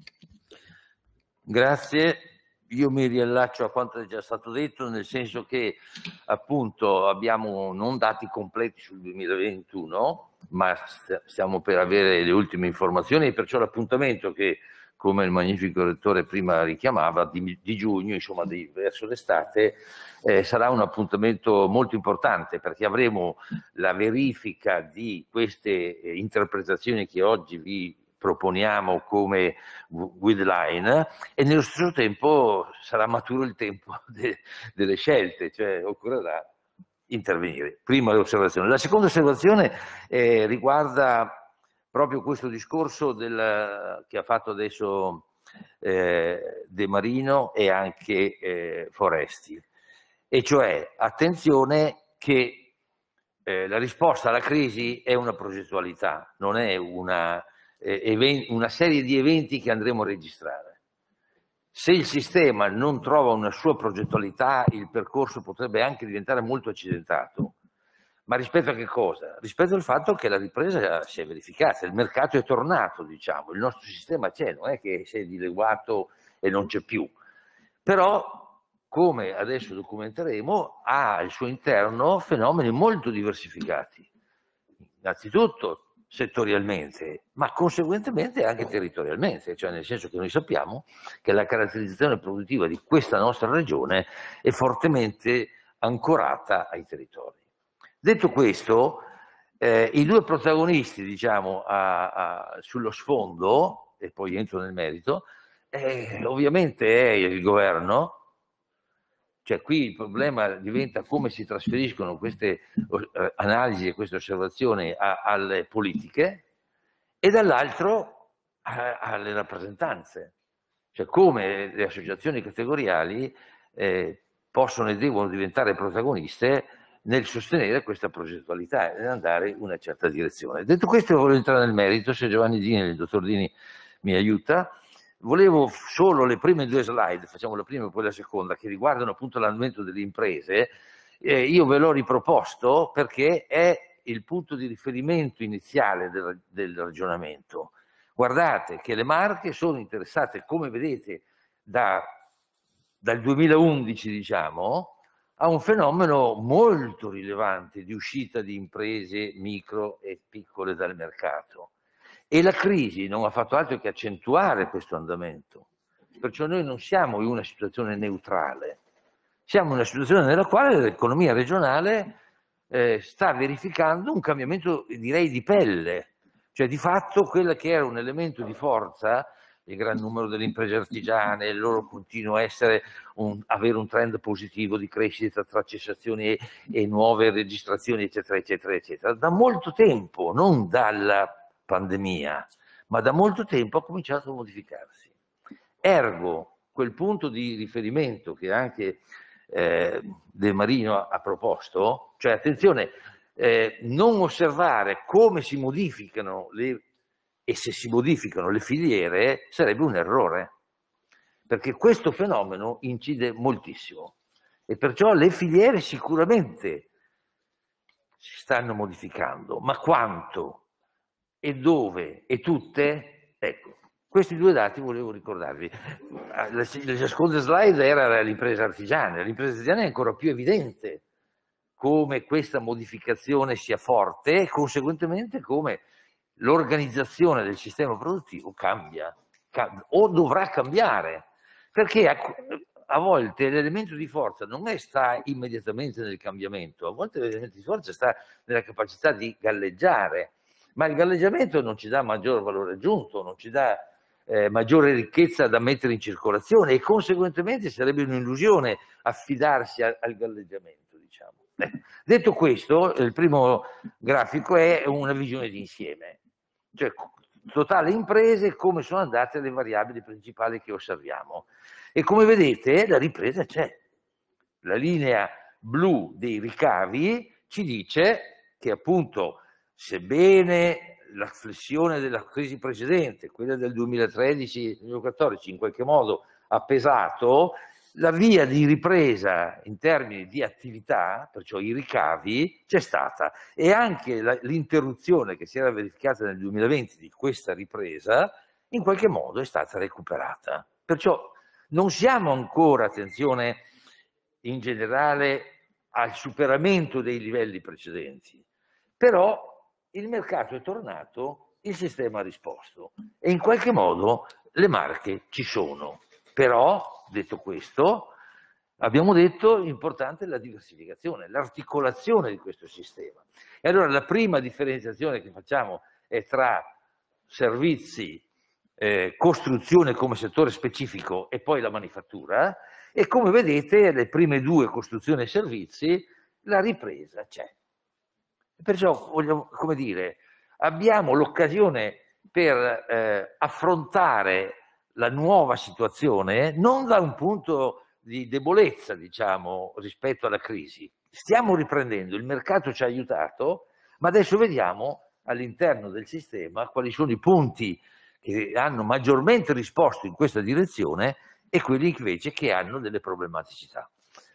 Grazie. Io mi riallaccio a quanto è già stato detto, nel senso che appunto abbiamo non dati completi sul duemilaventuno, ma stiamo per avere le ultime informazioni, e perciò l'appuntamento che, come il magnifico rettore prima richiamava, di, di giugno, insomma di, verso l'estate, eh, sarà un appuntamento molto importante, perché avremo la verifica di queste eh, interpretazioni che oggi vi proponiamo come guideline, e nello stesso tempo sarà maturo il tempo de, delle scelte, cioè occorrerà intervenire. Prima l'osservazione. La seconda osservazione eh, riguarda proprio questo discorso del, che ha fatto adesso eh, De Marino e anche eh, Foresti, e cioè attenzione che eh, la risposta alla crisi è una progettualità, non è una una serie di eventi che andremo a registrare. Se il sistema non trova una sua progettualità, il percorso potrebbe anche diventare molto accidentato. Ma rispetto a che cosa? Rispetto al fatto che la ripresa si è verificata, il mercato è tornato, diciamo, il nostro sistema c'è, non è che si è dileguato e non c'è più. Però, come adesso documenteremo, ha al suo interno fenomeni molto diversificati. Innanzitutto settorialmente, ma conseguentemente anche territorialmente, cioè nel senso che noi sappiamo che la caratterizzazione produttiva di questa nostra regione è fortemente ancorata ai territori. Detto questo, eh, i due protagonisti, diciamo, a, a, sullo sfondo, e poi entro nel merito, eh, ovviamente è il governo. Cioè qui il problema diventa come si trasferiscono queste eh, analisi e queste osservazioni a, alle politiche, e dall'altro alle rappresentanze, cioè come le associazioni categoriali eh, possono e devono diventare protagoniste nel sostenere questa progettualità e andare in una certa direzione. Detto questo, voglio entrare nel merito, se Giovanni Dini, il dottor Dini mi aiuta. Volevo solo le prime due slide, facciamo la prima e poi la seconda, che riguardano appunto l'andamento delle imprese. Eh, io ve l'ho riproposto perché è il punto di riferimento iniziale del, del ragionamento. Guardate che le Marche sono interessate, come vedete, da, dal duemilaundici, diciamo, a un fenomeno molto rilevante di uscita di imprese micro e piccole dal mercato. E la crisi non ha fatto altro che accentuare questo andamento. Perciò noi non siamo in una situazione neutrale, siamo in una situazione nella quale l'economia regionale eh, sta verificando un cambiamento, direi, di pelle. Cioè di fatto quello che era un elemento di forza, il gran numero delle imprese artigiane, il loro continuo essere un, avere un trend positivo di crescita tra cessazioni e, e nuove registrazioni, eccetera, eccetera, eccetera, da molto tempo, non dalla pandemia, ma da molto tempo ha cominciato a modificarsi. Ergo, quel punto di riferimento che anche eh, De Marino ha proposto, cioè attenzione, eh, non osservare come si modificano le, e se si modificano le filiere sarebbe un errore, perché questo fenomeno incide moltissimo e perciò le filiere sicuramente si stanno modificando, ma quanto e dove e tutte? Ecco, questi due dati volevo ricordarvi. La, la seconda slide era l'impresa artigiana. L'impresa artigiana è ancora più evidente come questa modificazione sia forte e conseguentemente come l'organizzazione del sistema produttivo cambia, cambia o dovrà cambiare, perché a, a volte l'elemento di forza non è sta immediatamente nel cambiamento, a volte l'elemento di forza sta nella capacità di galleggiare, ma il galleggiamento non ci dà maggior valore aggiunto, non ci dà eh, maggiore ricchezza da mettere in circolazione e conseguentemente sarebbe un'illusione affidarsi a, al galleggiamento, diciamo. Eh, detto questo, il primo grafico è una visione d'insieme, cioè totale imprese, come sono andate le variabili principali che osserviamo. E come vedete la ripresa c'è. La linea blu dei ricavi ci dice che appunto, sebbene la flessione della crisi precedente, quella del duemilatredici duemilaquattordici, in qualche modo ha pesato, la via di ripresa in termini di attività, perciò i ricavi, c'è stata, e anche l'interruzione che si era verificata nel duemilaventi di questa ripresa in qualche modo è stata recuperata. Perciò non siamo ancora, attenzione, in generale al superamento dei livelli precedenti, però il mercato è tornato, il sistema ha risposto e in qualche modo le marche ci sono. Però, detto questo, abbiamo detto importante la diversificazione, l'articolazione di questo sistema. E allora la prima differenziazione che facciamo è tra servizi, eh, costruzione come settore specifico e poi la manifattura, e come vedete le prime due, costruzione e servizi, la ripresa c'è. Perciò, vogliamo, come dire, abbiamo l'occasione per eh, affrontare la nuova situazione non da un punto di debolezza, diciamo, rispetto alla crisi. Stiamo riprendendo, il mercato ci ha aiutato, ma adesso vediamo all'interno del sistema quali sono i punti che hanno maggiormente risposto in questa direzione e quelli invece che hanno delle problematicità.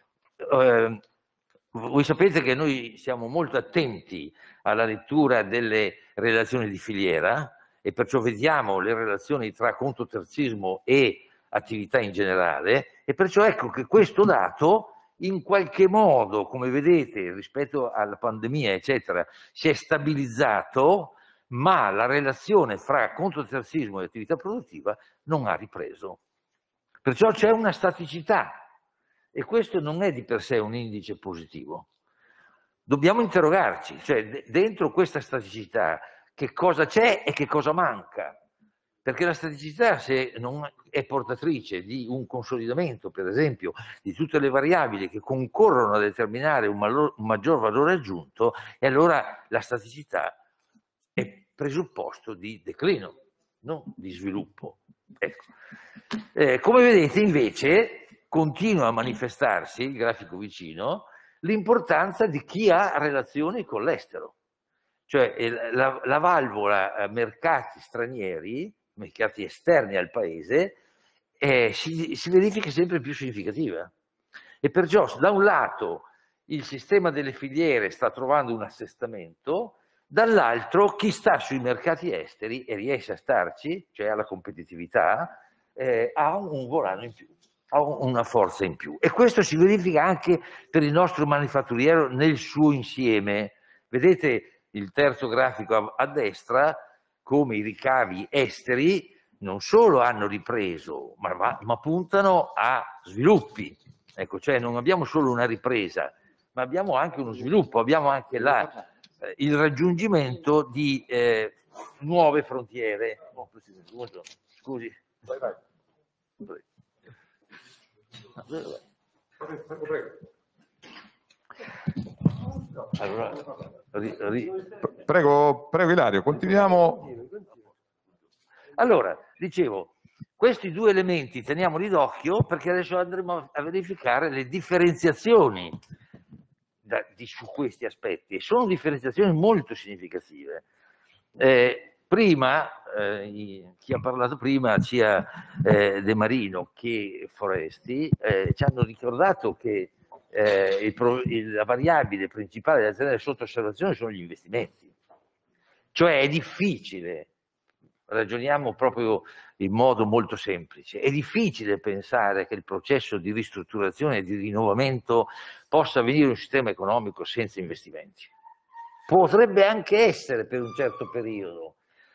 Eh, voi sapete che noi siamo molto attenti alla lettura delle relazioni di filiera, e perciò vediamo le relazioni tra contoterzismo e attività in generale, e perciò ecco che questo dato in qualche modo, come vedete, rispetto alla pandemia, eccetera, si è stabilizzato, ma la relazione fra contoterzismo e attività produttiva non ha ripreso. Perciò c'è una staticità, e questo non è di per sé un indice positivo. Dobbiamo interrogarci, cioè dentro questa staticità, che cosa c'è e che cosa manca, perché la staticità, se non è portatrice di un consolidamento, per esempio, di tutte le variabili che concorrono a determinare un, valor, un maggior valore aggiunto, e allora la staticità è presupposto di declino, non di sviluppo. Ecco. Eh, come vedete invece continua a manifestarsi, il grafico vicino, l'importanza di chi ha relazioni con l'estero. Cioè la, la valvola mercati stranieri, mercati esterni al paese, eh, si, si verifica sempre più significativa. E perciò da un lato il sistema delle filiere sta trovando un assestamento, dall'altro chi sta sui mercati esteri e riesce a starci, cioè alla competitività, eh, ha un volano in più, ha una forza in più. E questo si verifica anche per il nostro manifatturiero nel suo insieme. Vedete il terzo grafico a, a destra, come i ricavi esteri non solo hanno ripreso, ma, ma, ma puntano a sviluppi. Ecco, cioè non abbiamo solo una ripresa, ma abbiamo anche uno sviluppo, abbiamo anche la, eh, il raggiungimento di eh, nuove frontiere. Oh, Presidente, buongiorno. Scusi. Vai, vai. Prego, prego. Allora, ri, ri... Prego, prego Ilario, continuiamo. Allora, dicevo, Questi due elementi teniamoli d'occhio, perché adesso andremo a verificare le differenziazioni da, di, su questi aspetti, e sono differenziazioni molto significative. Eh, prima, eh, chi ha parlato prima, sia eh, De Marino che Foresti, eh, ci hanno ricordato che eh, il, il, la variabile principale da tenere sotto osservazione sono gli investimenti. Cioè è difficile, ragioniamo proprio in modo molto semplice, è difficile pensare che il processo di ristrutturazione e di rinnovamento possa avvenire in un sistema economico senza investimenti. Potrebbe anche essere per un certo periodo.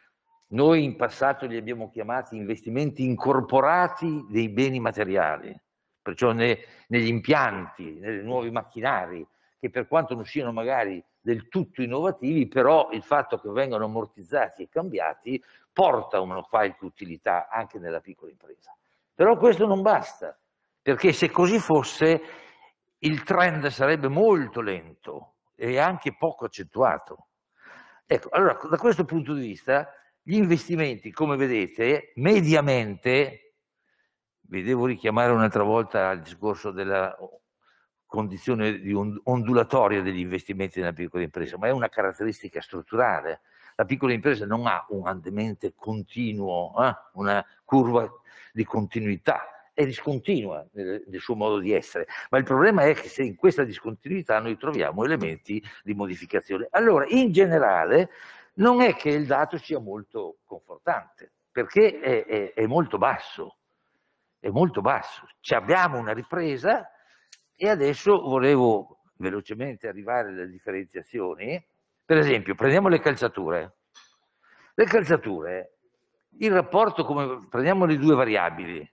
Noi in passato li abbiamo chiamati investimenti incorporati dei beni materiali, perciò ne, negli impianti, nei nuovi macchinari, che per quanto non siano magari del tutto innovativi, però il fatto che vengano ammortizzati e cambiati porta una qualche utilità anche nella piccola impresa. Però questo non basta, perché se così fosse il trend sarebbe molto lento e anche poco accentuato. Ecco, allora da questo punto di vista gli investimenti, come vedete, mediamente, vi devo richiamare un'altra volta al discorso della condizione di ondulatoria degli investimenti nella piccola impresa, ma è una caratteristica strutturale. La piccola impresa non ha un andamento continuo, eh? una curva di continuità, è discontinua nel, nel suo modo di essere, ma il problema è che se in questa discontinuità noi troviamo elementi di modificazione. Allora, in generale, non è che il dato sia molto confortante, perché è, è, è molto basso, è molto basso. Ci abbiamo una ripresa e adesso volevo velocemente arrivare alle differenziazioni. Per esempio, prendiamo le calzature. Le calzature, il rapporto, come prendiamo le due variabili,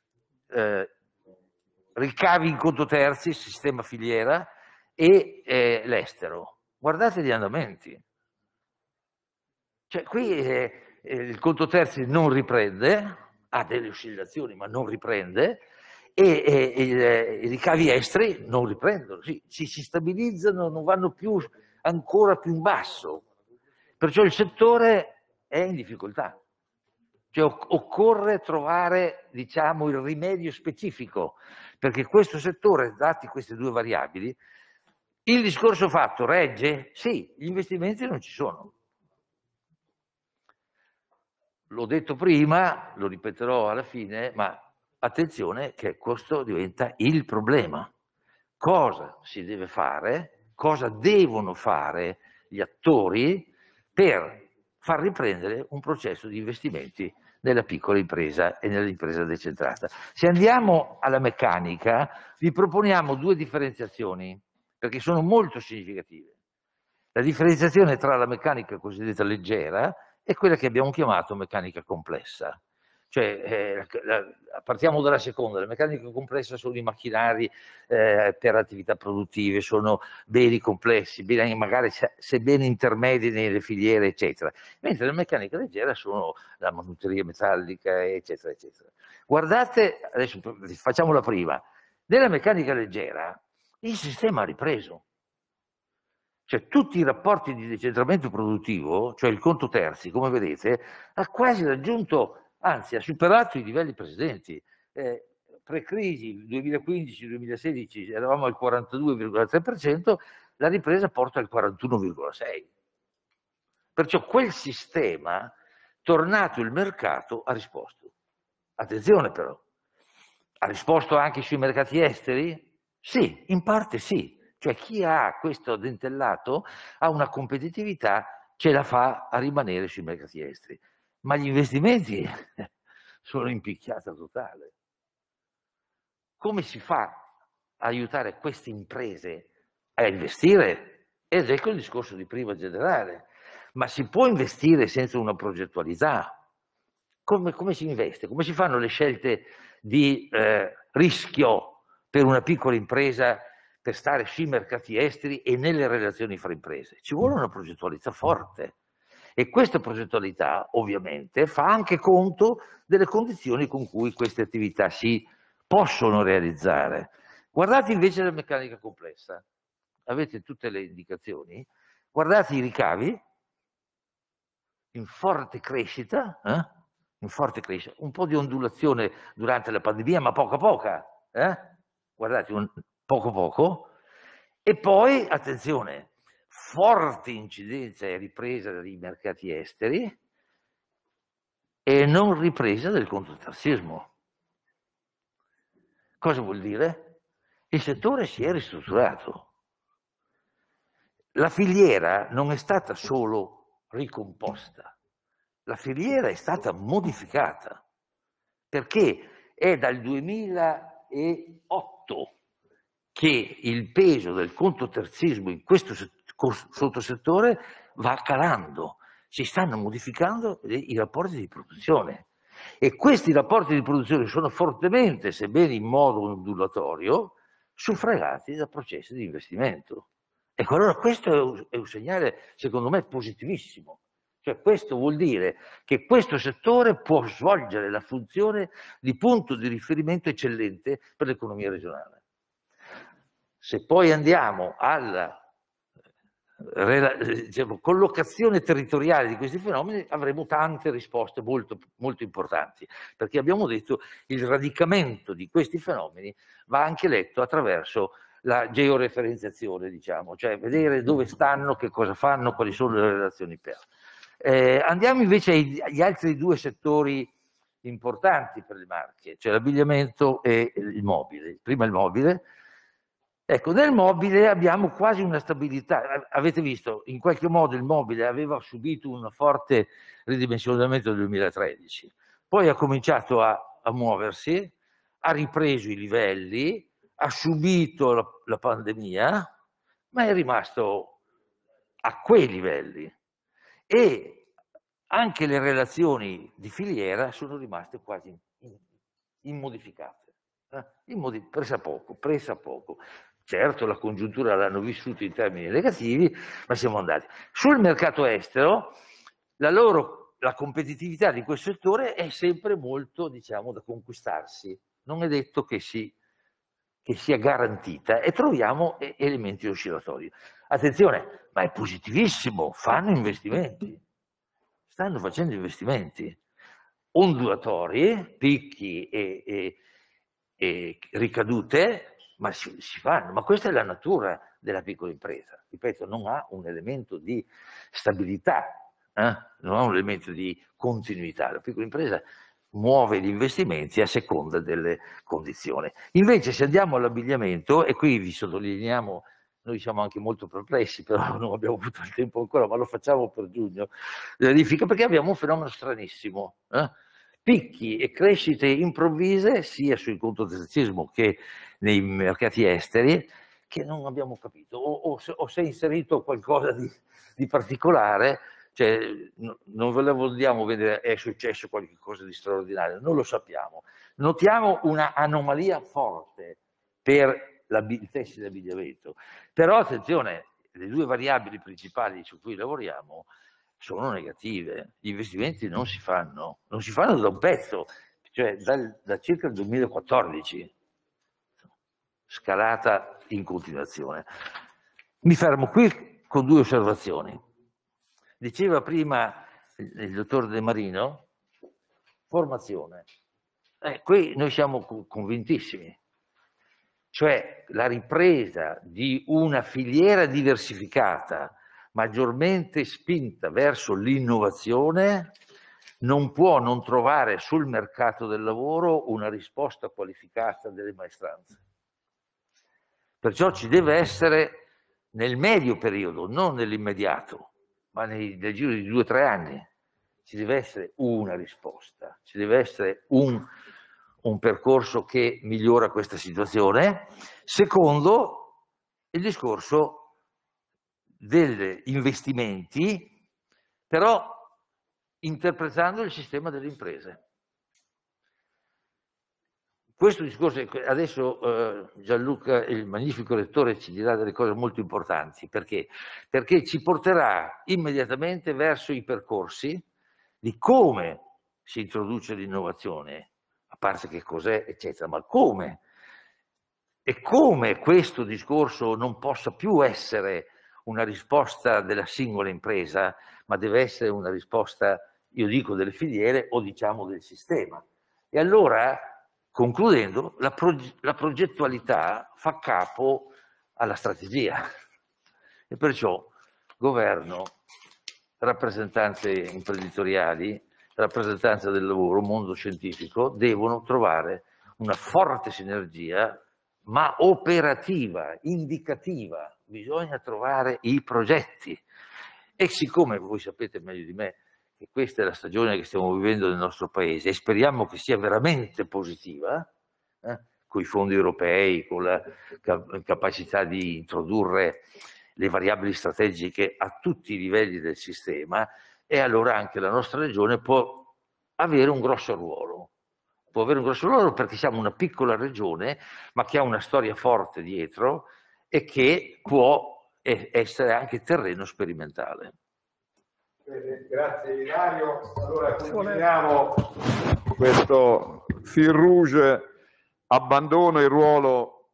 eh, ricavi in conto terzi, sistema filiera, e eh, l'estero. Guardate gli andamenti. Cioè, qui eh, eh, il conto terzi non riprende, ha delle oscillazioni, ma non riprende, e, e, e i ricavi esteri non riprendono, sì, si, si stabilizzano, non vanno più ancora più in basso. Perciò il settore è in difficoltà. Cioè, occorre trovare, diciamo, il rimedio specifico, perché questo settore, dati queste due variabili, il discorso fatto regge? Sì, gli investimenti non ci sono. L'ho detto prima, lo ripeterò alla fine, ma attenzione che questo diventa il problema. Cosa si deve fare, cosa devono fare gli attori per far riprendere un processo di investimenti nella piccola impresa e nell'impresa decentrata. Se andiamo alla meccanica, vi proponiamo due differenziazioni, perché sono molto significative. La differenziazione tra la meccanica cosiddetta leggera e quella che abbiamo chiamato meccanica complessa. Cioè, eh, la, partiamo dalla seconda, la meccanica complessa sono i macchinari eh, per attività produttive, sono beni complessi, beni magari se, se beni intermedi nelle filiere, eccetera. Mentre la meccanica leggera sono la manuteria metallica, eccetera, eccetera. Guardate, adesso facciamo la prima. Nella meccanica leggera il sistema ha ripreso. Cioè tutti i rapporti di decentramento produttivo, cioè il conto terzi, come vedete, ha quasi raggiunto, anzi ha superato i livelli precedenti. Eh, pre-crisi, duemilaquindici duemilasedici, eravamo al quarantadue virgola tre per cento, la ripresa porta al quarantuno virgola sei per cento. Perciò quel sistema, tornato il mercato, ha risposto. Attenzione però, ha risposto anche sui mercati esteri? Sì, in parte sì. Cioè chi ha questo dentellato ha una competitività, ce la fa a rimanere sui mercati esteri. Ma gli investimenti sono in picchiata totale. Come si fa a aiutare queste imprese a investire? Ed ecco il discorso di prima generale. Ma si può investire senza una progettualità? Come, come si investe? Come si fanno le scelte di eh, rischio per una piccola impresa per stare sui mercati esteri e nelle relazioni fra imprese? Ci vuole una progettualità forte e questa progettualità ovviamente fa anche conto delle condizioni con cui queste attività si possono realizzare. Guardate invece la meccanica complessa, avete tutte le indicazioni, guardate i ricavi in forte crescita, eh? in forte crescita, un po' di ondulazione durante la pandemia, ma poca poca, eh? Guardate, un, poco poco, e poi, attenzione, forte incidenza e ripresa dei mercati esteri e non ripresa del controterzismo. Cosa vuol dire? Il settore si è ristrutturato. La filiera non è stata solo ricomposta, la filiera è stata modificata, perché è dal duemilaotto che il peso del controterzismo in questo sottosettore va calando, si stanno modificando i rapporti di produzione e questi rapporti di produzione sono fortemente, sebbene in modo ondulatorio, suffragati da processi di investimento. Ecco, allora questo è un, è un segnale, secondo me, positivissimo. Cioè, questo vuol dire che questo settore può svolgere la funzione di punto di riferimento eccellente per l'economia regionale. Se poi andiamo alla diciamo, collocazione territoriale di questi fenomeni, avremo tante risposte molto, molto importanti, perché abbiamo detto che il radicamento di questi fenomeni va anche letto attraverso la georeferenziazione, diciamo, cioè vedere dove stanno, che cosa fanno, quali sono le relazioni per. Eh, andiamo invece ai, agli altri due settori importanti per le Marche, cioè l'abbigliamento e il mobile. Prima il mobile. Ecco, nel mobile abbiamo quasi una stabilità. Avete visto, in qualche modo il mobile aveva subito un forte ridimensionamento nel duemilatredici, poi ha cominciato a, a muoversi, ha ripreso i livelli, ha subito la, la pandemia, ma è rimasto a quei livelli e anche le relazioni di filiera sono rimaste quasi immodificate, eh? Immodi presa poco, presa poco. Certo, la congiuntura l'hanno vissuto in termini negativi, ma siamo andati. Sul mercato estero, la loro, la competitività di questo settore è sempre molto, diciamo, da conquistarsi. Non è detto che, si, che sia garantita e troviamo elementi oscillatori. Attenzione, ma è positivissimo, fanno investimenti, stanno facendo investimenti ondulatori, picchi e, e, e ricadute, ma si, si fanno, ma questa è la natura della piccola impresa. Ripeto, non ha un elemento di stabilità, eh? Non ha un elemento di continuità. La piccola impresa muove gli investimenti a seconda delle condizioni. Invece se andiamo all'abbigliamento, e qui vi sottolineiamo, noi siamo anche molto perplessi, però non abbiamo avuto il tempo ancora, ma lo facciamo per giugno, verifica, perché abbiamo un fenomeno stranissimo. Eh? Picchi e crescite improvvise sia sul controterzismo che nei mercati esteri, che non abbiamo capito, o, o, o se è inserito qualcosa di, di particolare, cioè no, non ve lo vogliamo vedere, è successo qualcosa di straordinario, non lo sappiamo. Notiamo una anomalia forte per il tessile abbigliamento, però attenzione, le due variabili principali su cui lavoriamo sono negative, gli investimenti non si fanno, non si fanno da un pezzo, cioè dal, da circa il duemilaquattordici, scalata in continuazione. Mi fermo qui con due osservazioni. Diceva prima il, il dottor De Marino, formazione. Eh, qui noi siamo convintissimi, cioè la ripresa di una filiera diversificata, maggiormente spinta verso l'innovazione, non può non trovare sul mercato del lavoro una risposta qualificata delle maestranze. Perciò ci deve essere nel medio periodo, non nell'immediato, ma nei, nel giro di due o tre anni, ci deve essere una risposta, ci deve essere un, un percorso che migliora questa situazione. Secondo, il discorso degli investimenti, però interpretando il sistema delle imprese. Questo discorso, adesso eh, Gianluca, il magnifico lettore, ci dirà delle cose molto importanti. Perché? Perché ci porterà immediatamente verso i percorsi di come si introduce l'innovazione, a parte che cos'è, eccetera, ma come. E come questo discorso non possa più essere una risposta della singola impresa, ma deve essere una risposta io dico delle filiere o diciamo del sistema. E allora, concludendo, la, proge la progettualità fa capo alla strategia. E perciò governo, rappresentanze imprenditoriali, rappresentanze del lavoro, mondo scientifico, devono trovare una forte sinergia, ma operativa, indicativa. Bisogna trovare i progetti. E siccome voi sapete meglio di me che questa è la stagione che stiamo vivendo nel nostro paese e speriamo che sia veramente positiva, eh, con i fondi europei, con la capacità di introdurre le variabili strategiche a tutti i livelli del sistema, e allora anche la nostra regione può avere un grosso ruolo. Può avere un grosso ruolo perché siamo una piccola regione, ma che ha una storia forte dietro e che può essere anche terreno sperimentale. Bene, grazie Ilario. Allora continuiamo questo fil rouge, abbandono il ruolo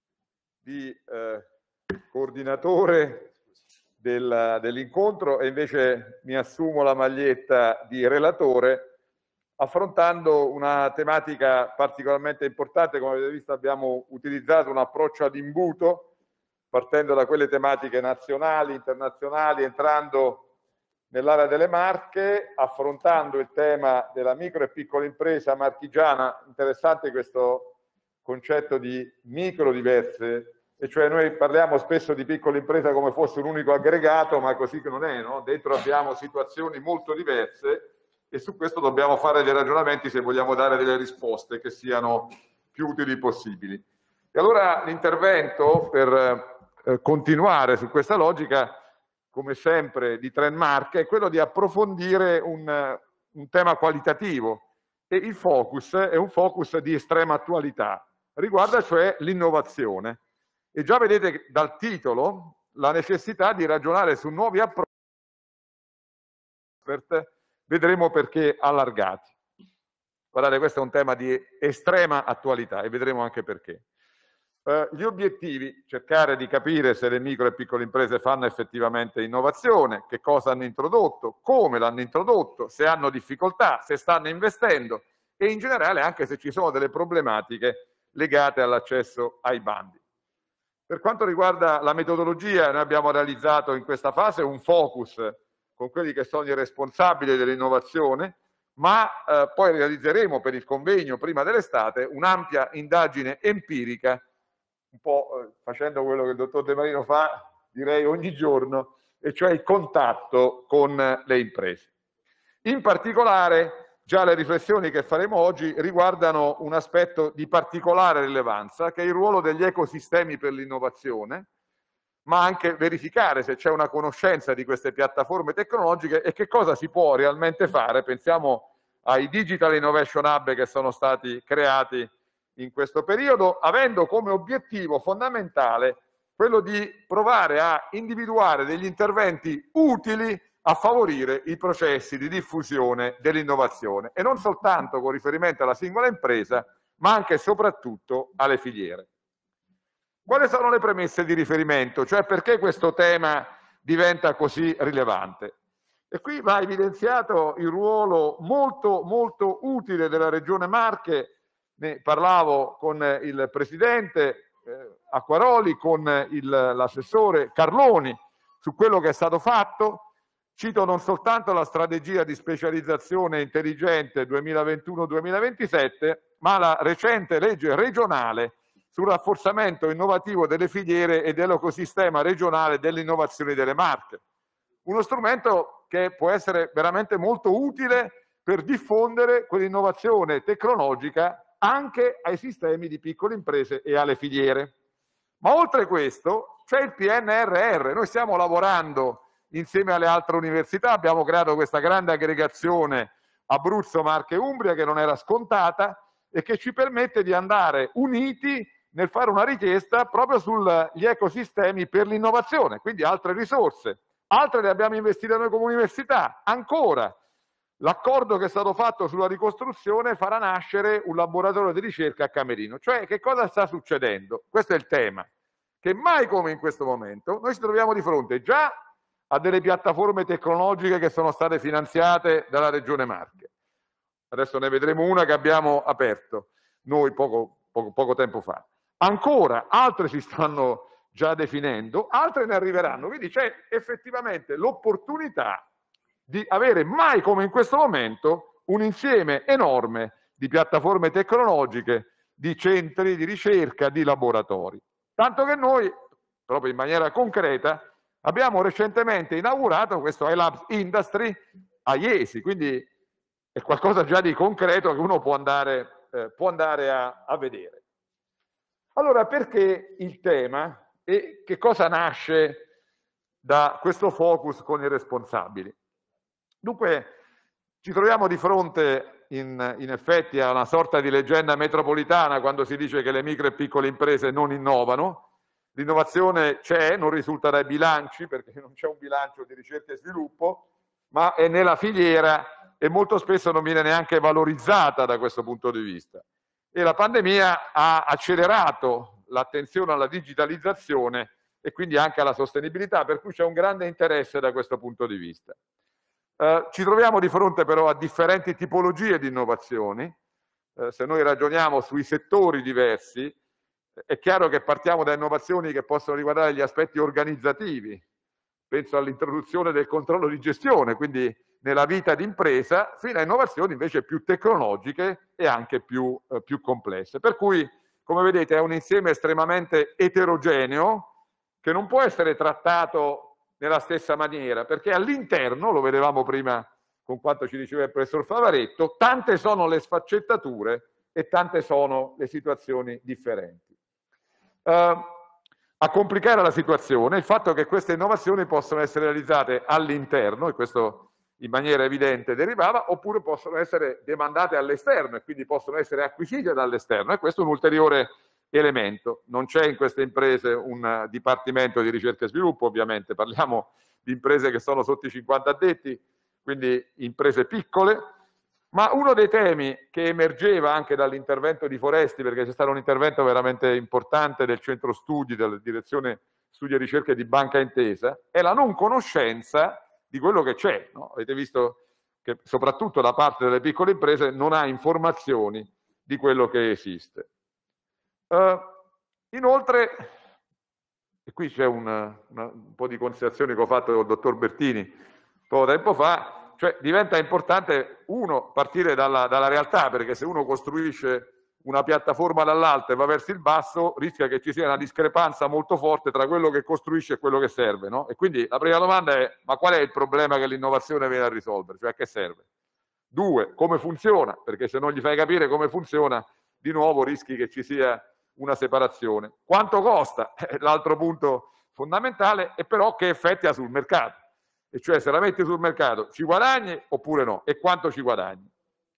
di eh, coordinatore del, dell'incontro e invece mi assumo la maglietta di relatore, affrontando una tematica particolarmente importante. Come avete visto abbiamo utilizzato un approccio ad imbuto, partendo da quelle tematiche nazionali, internazionali, entrando nell'area delle Marche, affrontando il tema della micro e piccola impresa marchigiana. Interessante questo concetto di micro diverse, e cioè noi parliamo spesso di piccola impresa come fosse un unico aggregato, ma così che non è, no? Dentro abbiamo situazioni molto diverse e su questo dobbiamo fare dei ragionamenti se vogliamo dare delle risposte che siano più utili possibili. E allora l'intervento, per eh, continuare su questa logica, come sempre di Trendmark, è quello di approfondire un, un tema qualitativo, e il focus è un focus di estrema attualità, riguarda cioè l'innovazione. E già vedete dal titolo la necessità di ragionare su nuovi approcci, vedremo perché allargati. Guardate, questo è un tema di estrema attualità e vedremo anche perché. Eh, gli obiettivi: cercare di capire se le micro e piccole imprese fanno effettivamente innovazione, che cosa hanno introdotto, come l'hanno introdotto, se hanno difficoltà, se stanno investendo e in generale anche se ci sono delle problematiche legate all'accesso ai bandi. Per quanto riguarda la metodologia, noi abbiamo realizzato in questa fase un focus con quelli che sono i responsabili dell'innovazione, ma eh, poi realizzeremo per il convegno prima dell'estate un'ampia indagine empirica, un po' eh, facendo quello che il dottor De Marino fa, direi ogni giorno, e cioè il contatto con le imprese. In particolare, già le riflessioni che faremo oggi riguardano un aspetto di particolare rilevanza, che è il ruolo degli ecosistemi per l'innovazione, ma anche verificare se c'è una conoscenza di queste piattaforme tecnologiche e che cosa si può realmente fare. Pensiamo ai Digital Innovation Hub che sono stati creati in questo periodo, avendo come obiettivo fondamentale quello di provare a individuare degli interventi utili a favorire i processi di diffusione dell'innovazione, e non soltanto con riferimento alla singola impresa, ma anche e soprattutto alle filiere. Quali sono le premesse di riferimento? Cioè perché questo tema diventa così rilevante? E qui va evidenziato il ruolo molto molto utile della Regione Marche. Ne parlavo con il Presidente eh, Acquaroli, con l'assessore Carloni su quello che è stato fatto. Cito non soltanto la strategia di specializzazione intelligente duemilaventuno duemilaventisette, ma la recente legge regionale sul rafforzamento innovativo delle filiere e dell'ecosistema regionale dell'innovazione delle Marche. Uno strumento che può essere veramente molto utile per diffondere quell'innovazione tecnologica anche ai sistemi di piccole imprese e alle filiere. Ma oltre questo c'è il P N R R. Noi stiamo lavorando insieme alle altre università, abbiamo creato questa grande aggregazione Abruzzo, Marche e Umbria che non era scontata e che ci permette di andare uniti nel fare una richiesta proprio sugli ecosistemi per l'innovazione, quindi altre risorse. Altre le abbiamo investite noi come università. Ancora, l'accordo che è stato fatto sulla ricostruzione farà nascere un laboratorio di ricerca a Camerino. Cioè, che cosa sta succedendo? Questo è il tema, che mai come in questo momento noi ci troviamo di fronte già a delle piattaforme tecnologiche che sono state finanziate dalla Regione Marche. Adesso ne vedremo una che abbiamo aperto noi poco, poco, poco tempo fa. Ancora, altre si stanno già definendo, altre ne arriveranno, quindi c'è effettivamente l'opportunità di avere mai come in questo momento un insieme enorme di piattaforme tecnologiche, di centri di ricerca, di laboratori. Tanto che noi, proprio in maniera concreta, abbiamo recentemente inaugurato questo iLabs Industry a Iesi, quindi è qualcosa già di concreto che uno può andare, eh, può andare a, a vedere. Allora, perché il tema e che cosa nasce da questo focus con i responsabili? Dunque, ci troviamo di fronte in, in effetti a una sorta di leggenda metropolitana quando si dice che le micro e piccole imprese non innovano. L'innovazione c'è, non risulta dai bilanci, perché non c'è un bilancio di ricerca e sviluppo, ma è nella filiera e molto spesso non viene neanche valorizzata da questo punto di vista. E la pandemia ha accelerato l'attenzione alla digitalizzazione e quindi anche alla sostenibilità, per cui c'è un grande interesse da questo punto di vista. Eh, ci troviamo di fronte però a differenti tipologie di innovazioni. Eh, se noi ragioniamo sui settori diversi, è chiaro che partiamo da innovazioni che possono riguardare gli aspetti organizzativi. Penso all'introduzione del controllo di gestione, quindi nella vita d'impresa, fino a innovazioni invece più tecnologiche e anche più, eh, più complesse. Per cui, come vedete, è un insieme estremamente eterogeneo che non può essere trattato nella stessa maniera, perché all'interno, lo vedevamo prima con quanto ci diceva il professor Favaretto, tante sono le sfaccettature e tante sono le situazioni differenti. Uh, a complicare la situazione il fatto che queste innovazioni possono essere realizzate all'interno, e questo in maniera evidente derivava, oppure possono essere demandate all'esterno e quindi possono essere acquisite dall'esterno, e questo è un ulteriore elemento. Non c'è in queste imprese un dipartimento di ricerca e sviluppo, ovviamente, parliamo di imprese che sono sotto i cinquanta addetti, quindi imprese piccole, ma uno dei temi che emergeva anche dall'intervento di Foresti, perché c'è stato un intervento veramente importante del centro studi, della direzione studi e ricerche di Banca Intesa, è la non conoscenza di quello che c'è, no? Avete visto che soprattutto da parte delle piccole imprese non ha informazioni di quello che esiste. Uh, inoltre, e qui c'è un, una, un po' di considerazioni che ho fatto col dottor Bertini poco tempo fa, cioè diventa importante, uno, partire dalla, dalla realtà, perché se uno costruisce una piattaforma dall'alto e va verso il basso, rischia che ci sia una discrepanza molto forte tra quello che costruisce e quello che serve, no? E quindi la prima domanda è: ma qual è il problema che l'innovazione viene a risolvere? Cioè, a che serve? Due, come funziona? Perché se non gli fai capire come funziona, di nuovo rischi che ci sia una separazione. Quanto costa? È l'altro punto fondamentale, e però che effetti ha sul mercato? E cioè, se la metti sul mercato, ci guadagni oppure no? E quanto ci guadagni?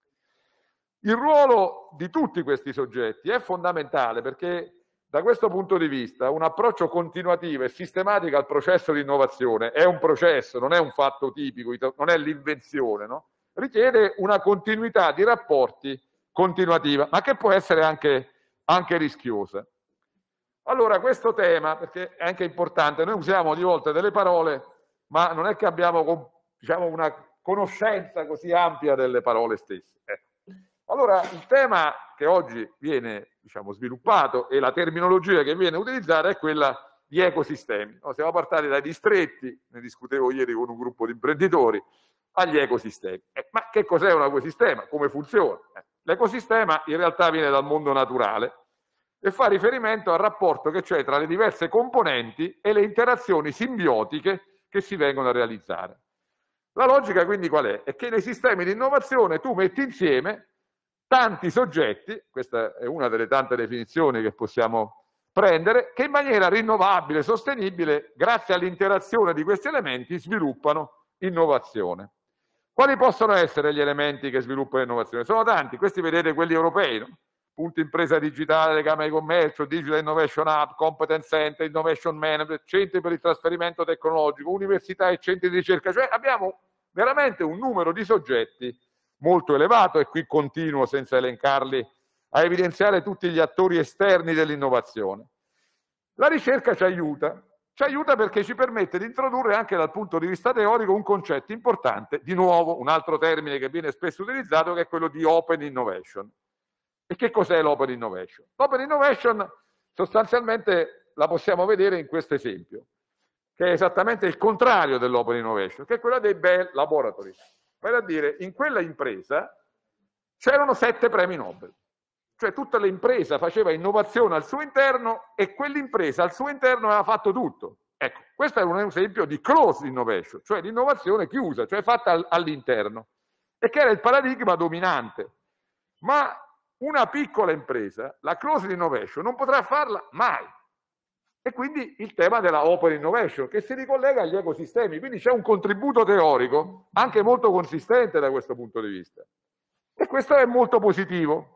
Il ruolo di tutti questi soggetti è fondamentale, perché da questo punto di vista un approccio continuativo e sistematico al processo di innovazione è un processo, non è un fatto tipico, non è l'invenzione, no? Richiede una continuità di rapporti continuativa, ma che può essere anche, anche rischiosa. Allora, questo tema, perché è anche importante, noi usiamo di volte delle parole, ma non è che abbiamo, diciamo, una conoscenza così ampia delle parole stesse. Ecco. Allora, il tema che oggi viene, diciamo, sviluppato e la terminologia che viene utilizzata è quella di ecosistemi. No, siamo partiti dai distretti, ne discutevo ieri con un gruppo di imprenditori, agli ecosistemi. Eh, ma che cos'è un ecosistema? Come funziona? Eh, l'ecosistema in realtà viene dal mondo naturale e fa riferimento al rapporto che c'è tra le diverse componenti e le interazioni simbiotiche che si vengono a realizzare. La logica quindi qual è? È che nei sistemi di innovazione tu metti insieme tanti soggetti, questa è una delle tante definizioni che possiamo prendere, che in maniera rinnovabile, sostenibile, grazie all'interazione di questi elementi, sviluppano innovazione. Quali possono essere gli elementi che sviluppano innovazione? Sono tanti, questi vedete quelli europei, no? Punto impresa digitale, le Camere di Commercio, Digital Innovation Hub, Competence Center, Innovation Management, centri per il trasferimento tecnologico, università e centri di ricerca, cioè abbiamo veramente un numero di soggetti molto elevato, e qui continuo senza elencarli a evidenziare tutti gli attori esterni dell'innovazione. La ricerca ci aiuta, Ci aiuta perché ci permette di introdurre anche dal punto di vista teorico un concetto importante, di nuovo un altro termine che viene spesso utilizzato, che è quello di open innovation. E che cos'è l'open innovation? L'open innovation sostanzialmente la possiamo vedere in questo esempio, che è esattamente il contrario dell'open innovation, che è quella dei Bell Laboratory. Vale a dire, in quella impresa c'erano sette premi Nobel, cioè tutta l'impresa faceva innovazione al suo interno e quell'impresa al suo interno aveva fatto tutto. Ecco, questo è un esempio di closed innovation, cioè l'innovazione chiusa, cioè fatta all'interno, e che era il paradigma dominante. Ma una piccola impresa, la closed innovation, non potrà farla mai. E quindi il tema della open innovation, che si ricollega agli ecosistemi, quindi c'è un contributo teorico anche molto consistente da questo punto di vista. E questo è molto positivo.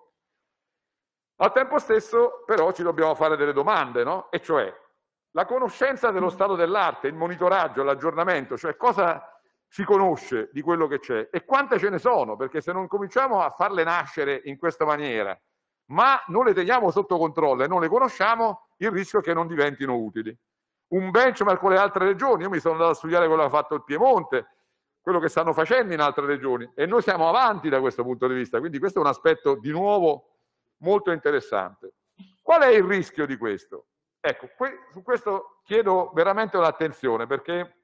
Al tempo stesso, però, ci dobbiamo fare delle domande, no? E cioè, la conoscenza dello stato dell'arte, il monitoraggio, l'aggiornamento, cioè cosa si conosce di quello che c'è e quante ce ne sono, perché se non cominciamo a farle nascere in questa maniera, ma non le teniamo sotto controllo e non le conosciamo, il rischio è che non diventino utili. Un benchmark con le altre regioni, io mi sono andato a studiare quello che ha fatto il Piemonte, quello che stanno facendo in altre regioni, e noi siamo avanti da questo punto di vista, quindi questo è un aspetto di nuovo molto interessante. Qual è il rischio di questo? Ecco, su questo chiedo veramente un'attenzione, perché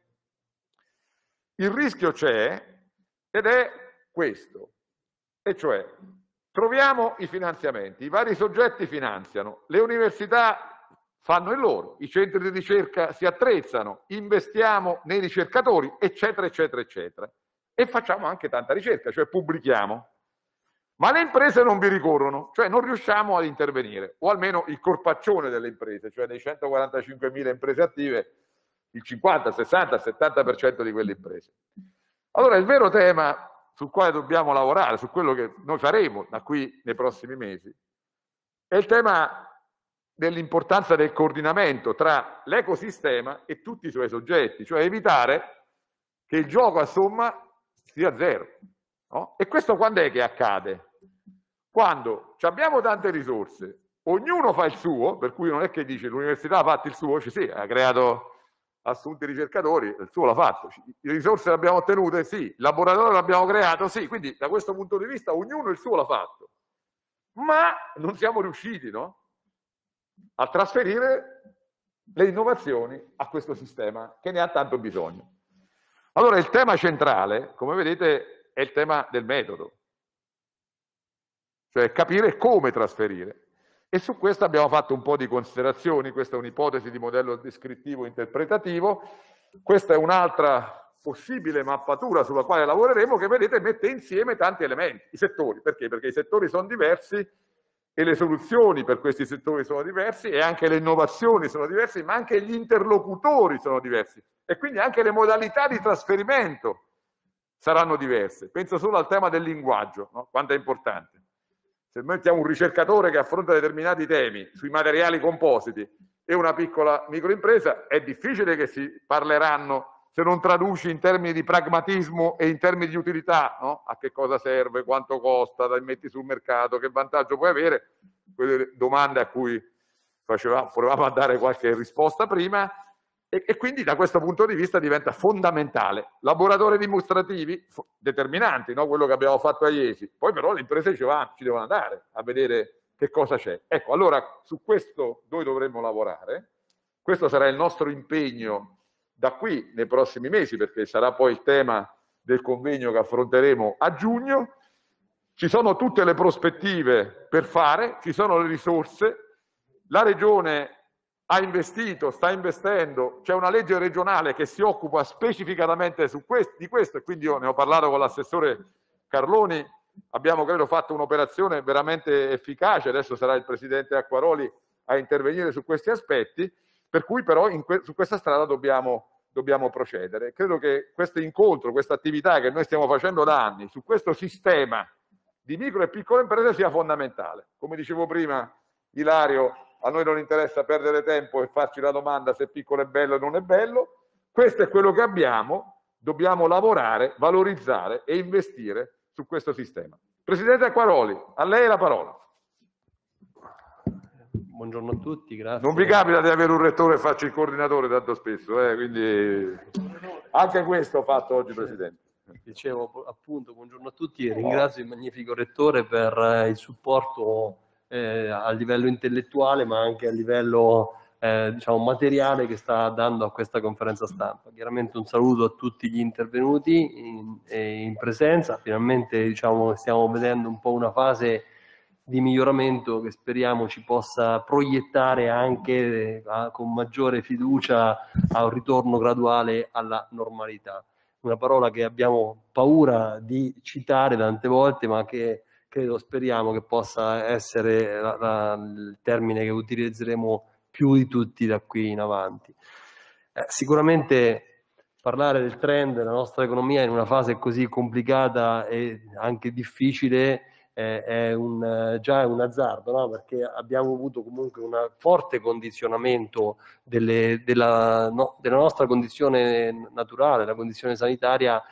il rischio c'è ed è questo, e cioè troviamo i finanziamenti, i vari soggetti finanziano, le università fanno il loro, i centri di ricerca si attrezzano, investiamo nei ricercatori, eccetera, eccetera, eccetera, e facciamo anche tanta ricerca, cioè pubblichiamo. Ma le imprese non vi ricorrono, cioè non riusciamo ad intervenire, o almeno il corpaccione delle imprese, cioè dei centoquarantacinquemila imprese attive, il cinquanta, sessanta, settanta per cento di quelle imprese. Allora il vero tema sul quale dobbiamo lavorare, su quello che noi faremo da qui nei prossimi mesi, è il tema dell'importanza del coordinamento tra l'ecosistema e tutti i suoi soggetti, cioè evitare che il gioco a somma sia zero. No? E questo quando è che accade? Quando abbiamo tante risorse, ognuno fa il suo, per cui non è che dice l'università ha fatto il suo, cioè sì, ha creato assunti ricercatori, il suo l'ha fatto, le risorse le abbiamo ottenute, sì, il laboratorio l'abbiamo creato, sì, quindi da questo punto di vista ognuno il suo l'ha fatto, ma non siamo riusciti, no? A trasferire le innovazioni a questo sistema che ne ha tanto bisogno. Allora il tema centrale, come vedete, è il tema del metodo, cioè capire come trasferire. E su questo abbiamo fatto un po' di considerazioni, questa è un'ipotesi di modello descrittivo interpretativo, questa è un'altra possibile mappatura sulla quale lavoreremo, che vedete mette insieme tanti elementi, i settori. Perché? Perché i settori sono diversi e le soluzioni per questi settori sono diversi e anche le innovazioni sono diverse, ma anche gli interlocutori sono diversi e quindi anche le modalità di trasferimento saranno diverse. Penso solo al tema del linguaggio, no? Quanto è importante. Se mettiamo un ricercatore che affronta determinati temi sui materiali compositi e una piccola microimpresa, è difficile che si parleranno se non traduci in termini di pragmatismo e in termini di utilità, no? A che cosa serve, quanto costa, la metti sul mercato, che vantaggio puoi avere, quelle domande a cui facevamo, provavamo a dare qualche risposta prima. E, e quindi da questo punto di vista diventa fondamentale. Laboratori dimostrativi determinanti, no? Quello che abbiamo fatto a Iesi. Poi però le imprese ci, vanno, ci devono andare a vedere che cosa c'è. Ecco, allora su questo noi dovremmo lavorare. Questo sarà il nostro impegno da qui nei prossimi mesi, perché sarà poi il tema del convegno che affronteremo a giugno. Ci sono tutte le prospettive per fare, ci sono le risorse. La Regione ha investito, sta investendo, c'è una legge regionale che si occupa specificatamente su questo, di questo e quindi io ne ho parlato con l'assessore Carloni, abbiamo credo fatto un'operazione veramente efficace, adesso sarà il presidente Acquaroli a intervenire su questi aspetti, per cui però in que- su questa strada dobbiamo, dobbiamo procedere. Credo che questo incontro, questa attività che noi stiamo facendo da anni su questo sistema di micro e piccole imprese sia fondamentale. Come dicevo prima, Ilario, a noi non interessa perdere tempo e farci la domanda se piccolo è bello o non è bello. Questo è quello che abbiamo, dobbiamo lavorare, valorizzare e investire su questo sistema. Presidente Acquaroli, a lei la parola. buongiorno a tutti, grazie. Non vi capita di avere un rettore e faccio il coordinatore tanto spesso, eh? Quindi anche questo ho fatto oggi, Presidente. Dicevo appunto, buongiorno a tutti e ringrazio il magnifico Rettore per eh, il supporto eh, a livello intellettuale ma anche a livello eh, diciamo, materiale che sta dando a questa conferenza stampa. Chiaramente un saluto a tutti gli intervenuti in, in presenza, finalmente diciamo, stiamo vedendo un po' una fase di miglioramento che speriamo ci possa proiettare anche eh, con maggiore fiducia a un ritorno graduale alla normalità. Una parola che abbiamo paura di citare tante volte, ma che credo, speriamo che possa essere la, la, il termine che utilizzeremo più di tutti da qui in avanti. Eh, sicuramente parlare del trend della nostra economia in una fase così complicata e anche difficile eh, è un, già è un azzardo, no? Perché abbiamo avuto comunque un forte condizionamento delle, della, no, della nostra condizione naturale, la condizione sanitaria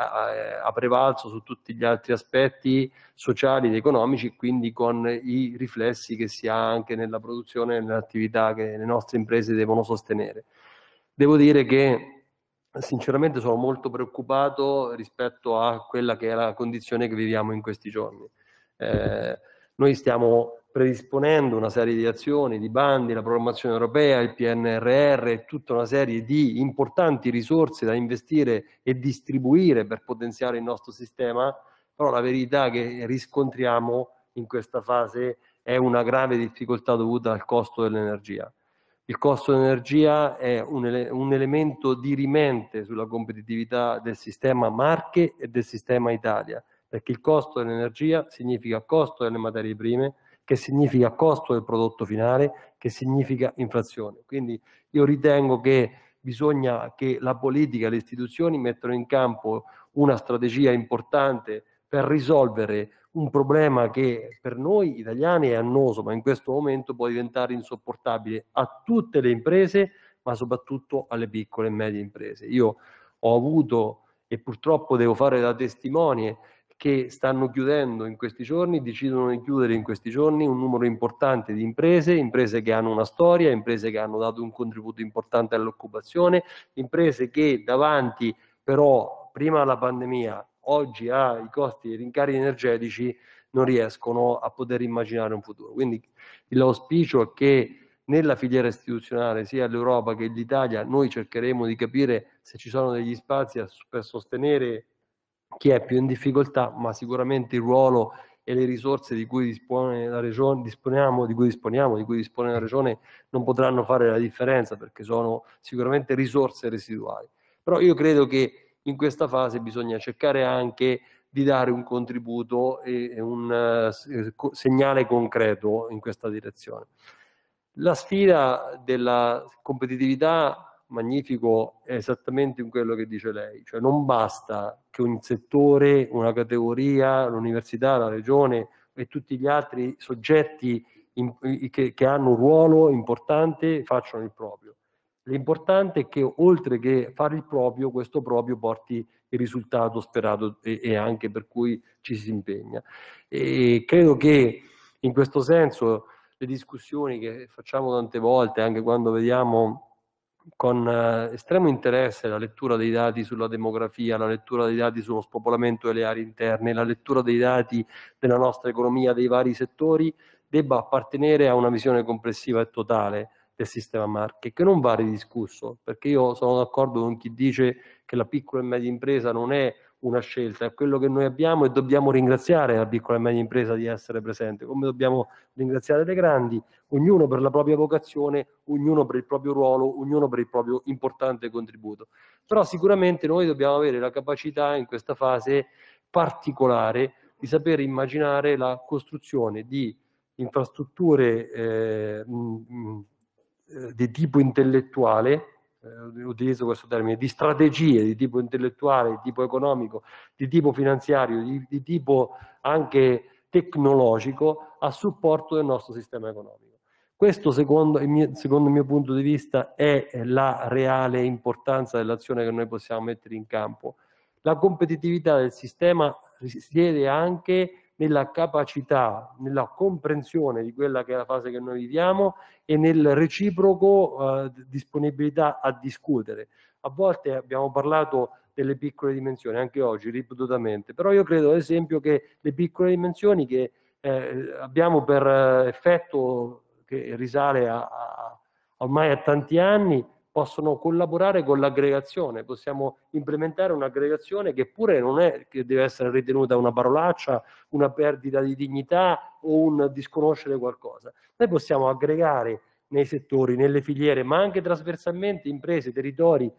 a prevalso su tutti gli altri aspetti sociali ed economici, quindi con i riflessi che si ha anche nella produzione e nell'attività che le nostre imprese devono sostenere. Devo dire che sinceramente sono molto preoccupato rispetto a quella che è la condizione che viviamo in questi giorni. Eh, noi stiamo predisponendo una serie di azioni, di bandi, la programmazione europea, il P N R R, tutta una serie di importanti risorse da investire e distribuire per potenziare il nostro sistema, però la verità che riscontriamo in questa fase è una grave difficoltà dovuta al costo dell'energia. Il costo dell'energia è un, ele un elemento dirimente sulla competitività del sistema Marche e del sistema Italia, perché il costo dell'energia significa costo delle materie prime, che significa costo del prodotto finale, che significa inflazione. Quindi io ritengo che bisogna che la politica e le istituzioni mettano in campo una strategia importante per risolvere un problema che per noi italiani è annoso, ma in questo momento può diventare insopportabile a tutte le imprese, ma soprattutto alle piccole e medie imprese. Io ho avuto, e purtroppo devo fare da testimone, che stanno chiudendo in questi giorni, decidono di chiudere in questi giorni un numero importante di imprese, imprese che hanno una storia, imprese che hanno dato un contributo importante all'occupazione, imprese che davanti però prima alla pandemia, oggi ai costi dei rincari energetici non riescono a poter immaginare un futuro. Quindi l'auspicio è che nella filiera istituzionale, sia l'Europa che l'Italia, noi cercheremo di capire se ci sono degli spazi per sostenere chi è più in difficoltà, ma sicuramente il ruolo e le risorse di cui dispone la regione, disponiamo, di cui disponiamo, di cui dispone la regione, non potranno fare la differenza perché sono sicuramente risorse residuali. Però io credo che in questa fase bisogna cercare anche di dare un contributo e un uh, segnale concreto in questa direzione. La sfida della competitività, magnifico, è esattamente in quello che dice lei, cioè non basta che un settore, una categoria, l'università, la regione e tutti gli altri soggetti in, che, che hanno un ruolo importante facciano il proprio. L'importante è che oltre che fare il proprio, questo proprio porti il risultato sperato e, e anche per cui ci si impegna. E credo che in questo senso le discussioni che facciamo tante volte, anche quando vediamo con eh, estremo interesse la lettura dei dati sulla demografia, la lettura dei dati sullo spopolamento delle aree interne, la lettura dei dati della nostra economia, dei vari settori, debba appartenere a una visione complessiva e totale del sistema Marche, che non va ridiscusso, perché io sono d'accordo con chi dice che la piccola e media impresa non è una scelta, è quello che noi abbiamo e dobbiamo ringraziare la piccola e media impresa di essere presente, come dobbiamo ringraziare le grandi, ognuno per la propria vocazione, ognuno per il proprio ruolo, ognuno per il proprio importante contributo. Però sicuramente noi dobbiamo avere la capacità in questa fase particolare di sapere immaginare la costruzione di infrastrutture eh, mh, di tipo intellettuale, eh, utilizzo questo termine, di strategie di tipo intellettuale, di tipo economico, di tipo finanziario, di, di tipo anche tecnologico a supporto del nostro sistema economico. Questo secondo il, mio, secondo il mio punto di vista è la reale importanza dell'azione che noi possiamo mettere in campo. La competitività del sistema risiede anche nella capacità, nella comprensione di quella che è la fase che noi viviamo e nel reciproco eh, disponibilità a discutere. A volte abbiamo parlato delle piccole dimensioni, anche oggi ripetutamente, però io credo ad esempio che le piccole dimensioni che eh, abbiamo per effetto che risale a, a, ormai a tanti anni possono collaborare con l'aggregazione, possiamo implementare un'aggregazione che pure non è che deve essere ritenuta una parolaccia, una perdita di dignità o un disconoscere qualcosa. Noi possiamo aggregare nei settori, nelle filiere, ma anche trasversalmente imprese, territori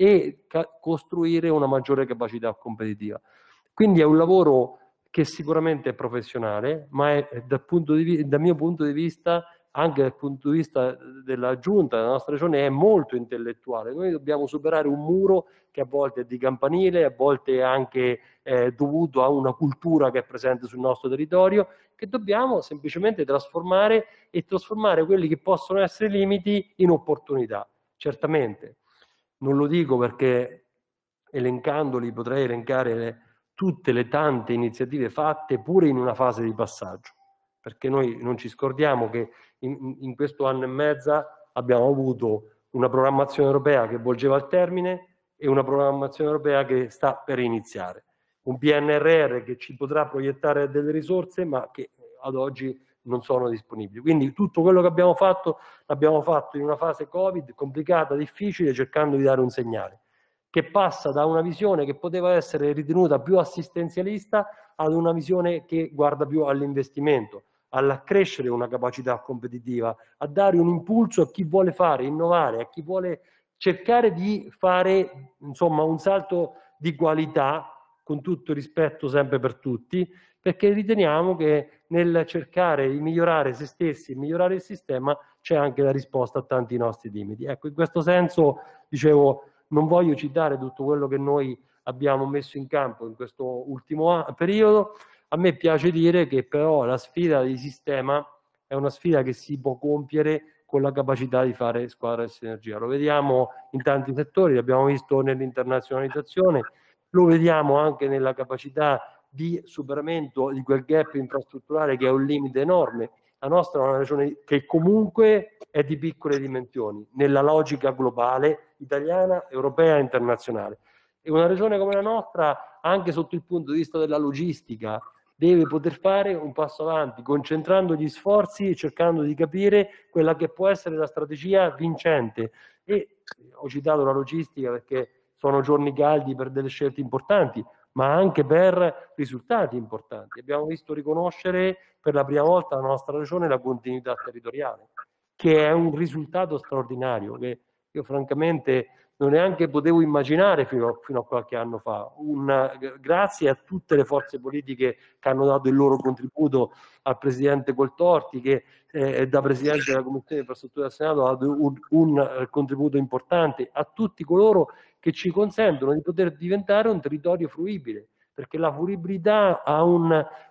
e costruire una maggiore capacità competitiva. Quindi è un lavoro che sicuramente è professionale, ma è dal, punto di, dal mio punto di vista, anche dal punto di vista della giunta della nostra regione, è molto intellettuale. Noi dobbiamo superare un muro che a volte è di campanile, a volte è anche eh, dovuto a una cultura che è presente sul nostro territorio, che dobbiamo semplicemente trasformare e trasformare quelli che possono essere limiti in opportunità. Certamente, non lo dico perché elencandoli potrei elencare le, tutte le tante iniziative fatte pure in una fase di passaggio, perché noi non ci scordiamo che in, in questo anno e mezza abbiamo avuto una programmazione europea che volgeva al termine e una programmazione europea che sta per iniziare. Un P N R R che ci potrà proiettare delle risorse, ma che ad oggi non sono disponibili. Quindi tutto quello che abbiamo fatto l'abbiamo fatto in una fase Covid complicata, difficile, cercando di dare un segnale che passa da una visione che poteva essere ritenuta più assistenzialista ad una visione che guarda più all'investimento, all'accrescere una capacità competitiva, a dare un impulso a chi vuole fare, innovare, a chi vuole cercare di fare insomma un salto di qualità, con tutto il rispetto sempre per tutti, perché riteniamo che nel cercare di migliorare se stessi e migliorare il sistema c'è anche la risposta a tanti nostri limiti. Ecco, in questo senso, dicevo, non voglio citare tutto quello che noi abbiamo messo in campo in questo ultimo periodo. A me piace dire che però la sfida di sistema è una sfida che si può compiere con la capacità di fare squadra e sinergia. Lo vediamo in tanti settori, l'abbiamo visto nell'internazionalizzazione, lo vediamo anche nella capacità di superamento di quel gap infrastrutturale che è un limite enorme. La nostra è una regione che comunque è di piccole dimensioni, nella logica globale, italiana, europea e internazionale. E una regione come la nostra, anche sotto il punto di vista della logistica, deve poter fare un passo avanti, concentrando gli sforzi e cercando di capire quella che può essere la strategia vincente. E ho citato la logistica perché sono giorni caldi per delle scelte importanti, ma anche per risultati importanti. Abbiamo visto riconoscere per la prima volta alla nostra regione la continuità territoriale, che è un risultato straordinario, che io francamente non neanche potevo immaginare fino a, fino a qualche anno fa. Un, grazie a tutte le forze politiche che hanno dato il loro contributo, al Presidente Coltorti, che eh, da Presidente della Commissione di Infrastrutture del Senato ha dato un, un contributo importante, a tutti coloro che ci consentono di poter diventare un territorio fruibile, perché la fruibilità ha un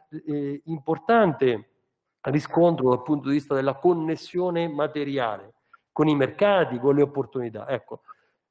eh, importante riscontro dal punto di vista della connessione materiale con i mercati, con le opportunità. Ecco,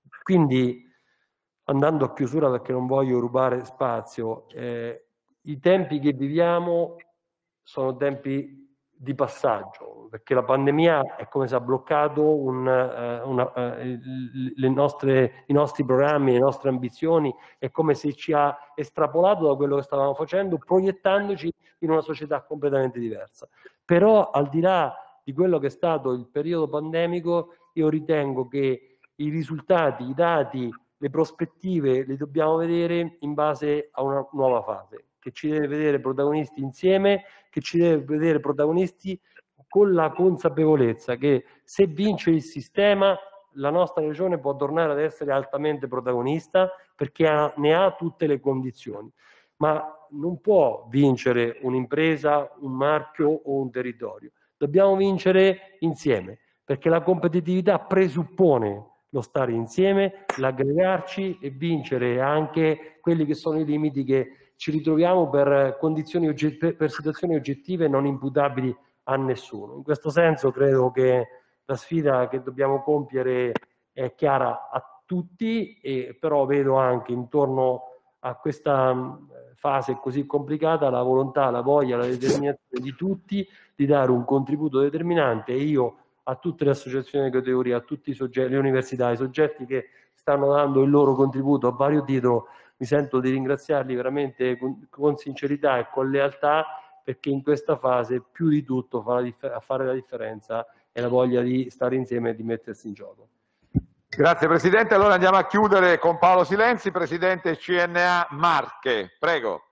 quindi andando a chiusura perché non voglio rubare spazio, eh, i tempi che viviamo sono tempi di passaggio, perché la pandemia è come se ha bloccato un, uh, una, uh, le nostre, i nostri programmi, le nostre ambizioni, è come se ci ha estrapolato da quello che stavamo facendo, proiettandoci in una società completamente diversa. Però al di là di quello che è stato il periodo pandemico, io ritengo che i risultati, i dati, le prospettive le dobbiamo vedere in base a una nuova fase, che ci deve vedere protagonisti insieme, che ci deve vedere protagonisti con la consapevolezza che se vince il sistema la nostra regione può tornare ad essere altamente protagonista perché ha, ne ha tutte le condizioni, ma non può vincere un'impresa, un marchio o un territorio. Dobbiamo vincere insieme, perché la competitività presuppone lo stare insieme, l'aggregarci e vincere anche quelli che sono i limiti che ci ritroviamo per condizioni per situazioni oggettive non imputabili a nessuno. In questo senso credo che la sfida che dobbiamo compiere è chiara a tutti, e però vedo anche intorno a questa fase così complicata la volontà, la voglia, la determinazione di tutti di dare un contributo determinante, e io a tutte le associazioni di categoria, a tutti i soggetti, le università, i soggetti che stanno dando il loro contributo a vario titolo, mi sento di ringraziarli veramente con, con sincerità e con lealtà, perché in questa fase più di tutto fa la a fare la differenza è la voglia di stare insieme e di mettersi in gioco. Grazie Presidente, allora andiamo a chiudere con Paolo Silenzi, Presidente C N A Marche, prego.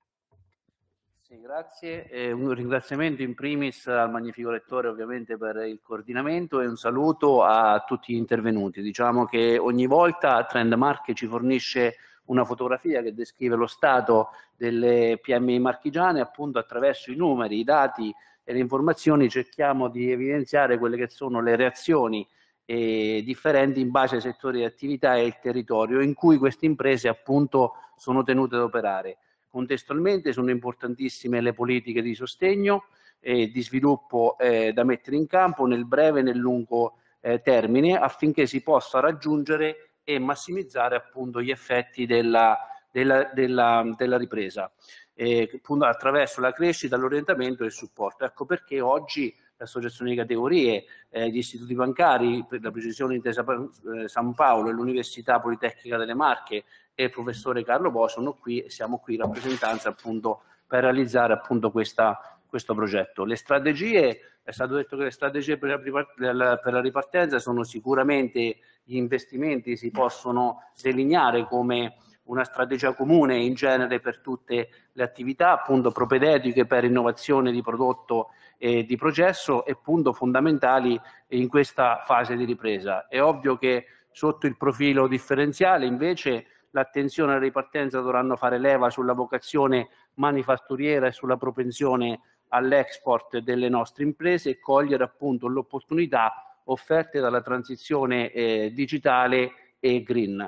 Sì, grazie, e un ringraziamento in primis al Magnifico Rettore ovviamente per il coordinamento e un saluto a tutti gli intervenuti. Diciamo che ogni volta Trend Marche ci fornisce una fotografia che descrive lo stato delle P M I marchigiane, appunto attraverso i numeri, i dati e le informazioni cerchiamo di evidenziare quelle che sono le reazioni eh, differenti in base ai settori di attività e al territorio in cui queste imprese appunto sono tenute ad operare. Contestualmente sono importantissime le politiche di sostegno e di sviluppo eh, da mettere in campo nel breve e nel lungo eh, termine affinché si possa raggiungere e massimizzare appunto gli effetti della, della, della, della ripresa eh, appunto attraverso la crescita, l'orientamento e il supporto. Ecco perché oggi le associazioni di categorie, eh, gli istituti bancari, per la precisione Intesa eh, San Paolo e l'Università Politecnica delle Marche e il professore Carlo Bo sono qui e siamo qui in rappresentanza appunto per realizzare appunto questa, questo progetto. Le strategie, è stato detto che le strategie per la, per la ripartenza sono sicuramente gli investimenti, si possono delineare come una strategia comune in genere per tutte le attività appunto propedeutiche per innovazione di prodotto e di processo e appunto fondamentali in questa fase di ripresa. È ovvio che sotto il profilo differenziale invece l'attenzione alla ripartenza dovranno fare leva sulla vocazione manifatturiera e sulla propensione all'export delle nostre imprese e cogliere appunto le opportunità offerte dalla transizione eh, digitale e green,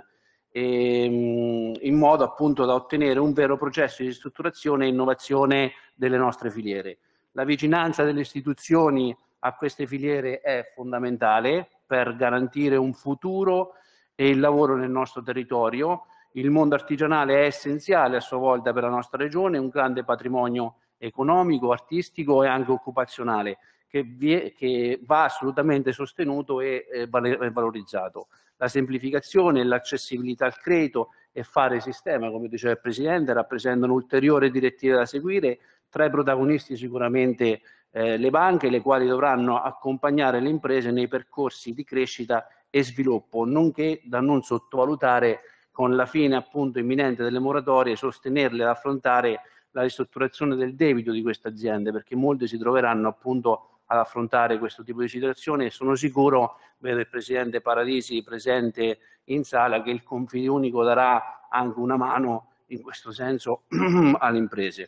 e, mh, in modo appunto da ottenere un vero processo di ristrutturazione e innovazione delle nostre filiere. La vicinanza delle istituzioni a queste filiere è fondamentale per garantire un futuro e il lavoro nel nostro territorio. Il mondo artigianale è essenziale a sua volta per la nostra regione, un grande patrimonio economico, artistico e anche occupazionale che, vi, che va assolutamente sostenuto e eh, valorizzato. La semplificazione e l'accessibilità al credito e fare sistema, come diceva il Presidente, rappresentano ulteriori direttive da seguire. Tra i protagonisti sicuramente eh, le banche, le quali dovranno accompagnare le imprese nei percorsi di crescita e sviluppo, nonché da non sottovalutare con la fine appunto imminente delle moratorie, sostenerle ad affrontare la ristrutturazione del debito di queste aziende, perché molti si troveranno appunto ad affrontare questo tipo di situazione e sono sicuro, vedo il Presidente Paradisi presente in sala, che il Confidi-Unico darà anche una mano in questo senso alle imprese.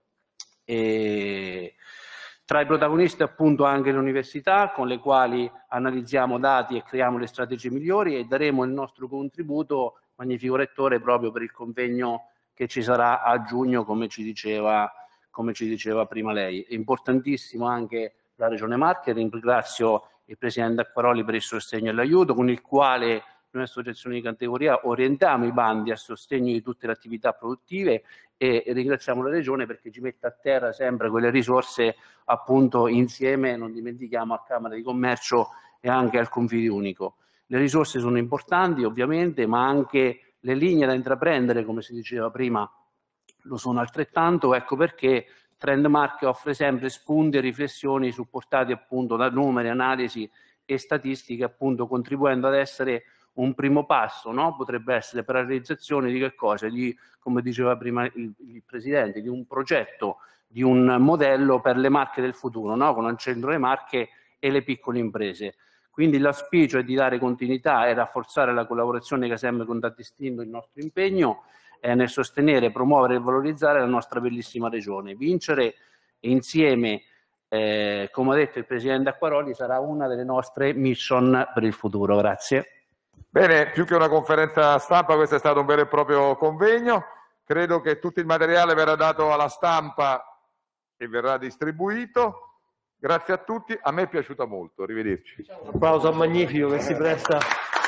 E tra i protagonisti appunto anche le università con le quali analizziamo dati e creiamo le strategie migliori e daremo il nostro contributo, Magnifico Rettore, proprio per il convegno che ci sarà a giugno, come ci diceva, come ci diceva prima lei. È importantissimo anche la Regione Marche, ringrazio il Presidente Acquaroli per il sostegno e l'aiuto con il quale noi associazioni di categoria orientiamo i bandi a sostegno di tutte le attività produttive e ringraziamo la Regione perché ci mette a terra sempre quelle risorse appunto insieme, non dimentichiamo, a Camera di Commercio e anche al Confidi-Unico. Le risorse sono importanti ovviamente, ma anche le linee da intraprendere, come si diceva prima, lo sono altrettanto. Ecco perché Trend Marche offre sempre spunti e riflessioni supportati appunto da numeri, analisi e statistiche, appunto contribuendo ad essere un primo passo, no? Potrebbe essere per la realizzazione di che cosa? Di, come diceva prima il, il Presidente, di un progetto, di un modello per le marche del futuro, no? Con al centro le marche e le piccole imprese. Quindi l'auspicio è di dare continuità e rafforzare la collaborazione che ha sempre contraddistinto il nostro impegno eh, nel sostenere, promuovere e valorizzare la nostra bellissima regione. Vincere insieme, eh, come ha detto il Presidente Acquaroli, sarà una delle nostre mission per il futuro. Grazie. Bene, più che una conferenza stampa, questo è stato un vero e proprio convegno. Credo che tutto il materiale verrà dato alla stampa e verrà distribuito. Grazie a tutti, a me è piaciuta molto, arrivederci. Un applauso a Magnifico che si presta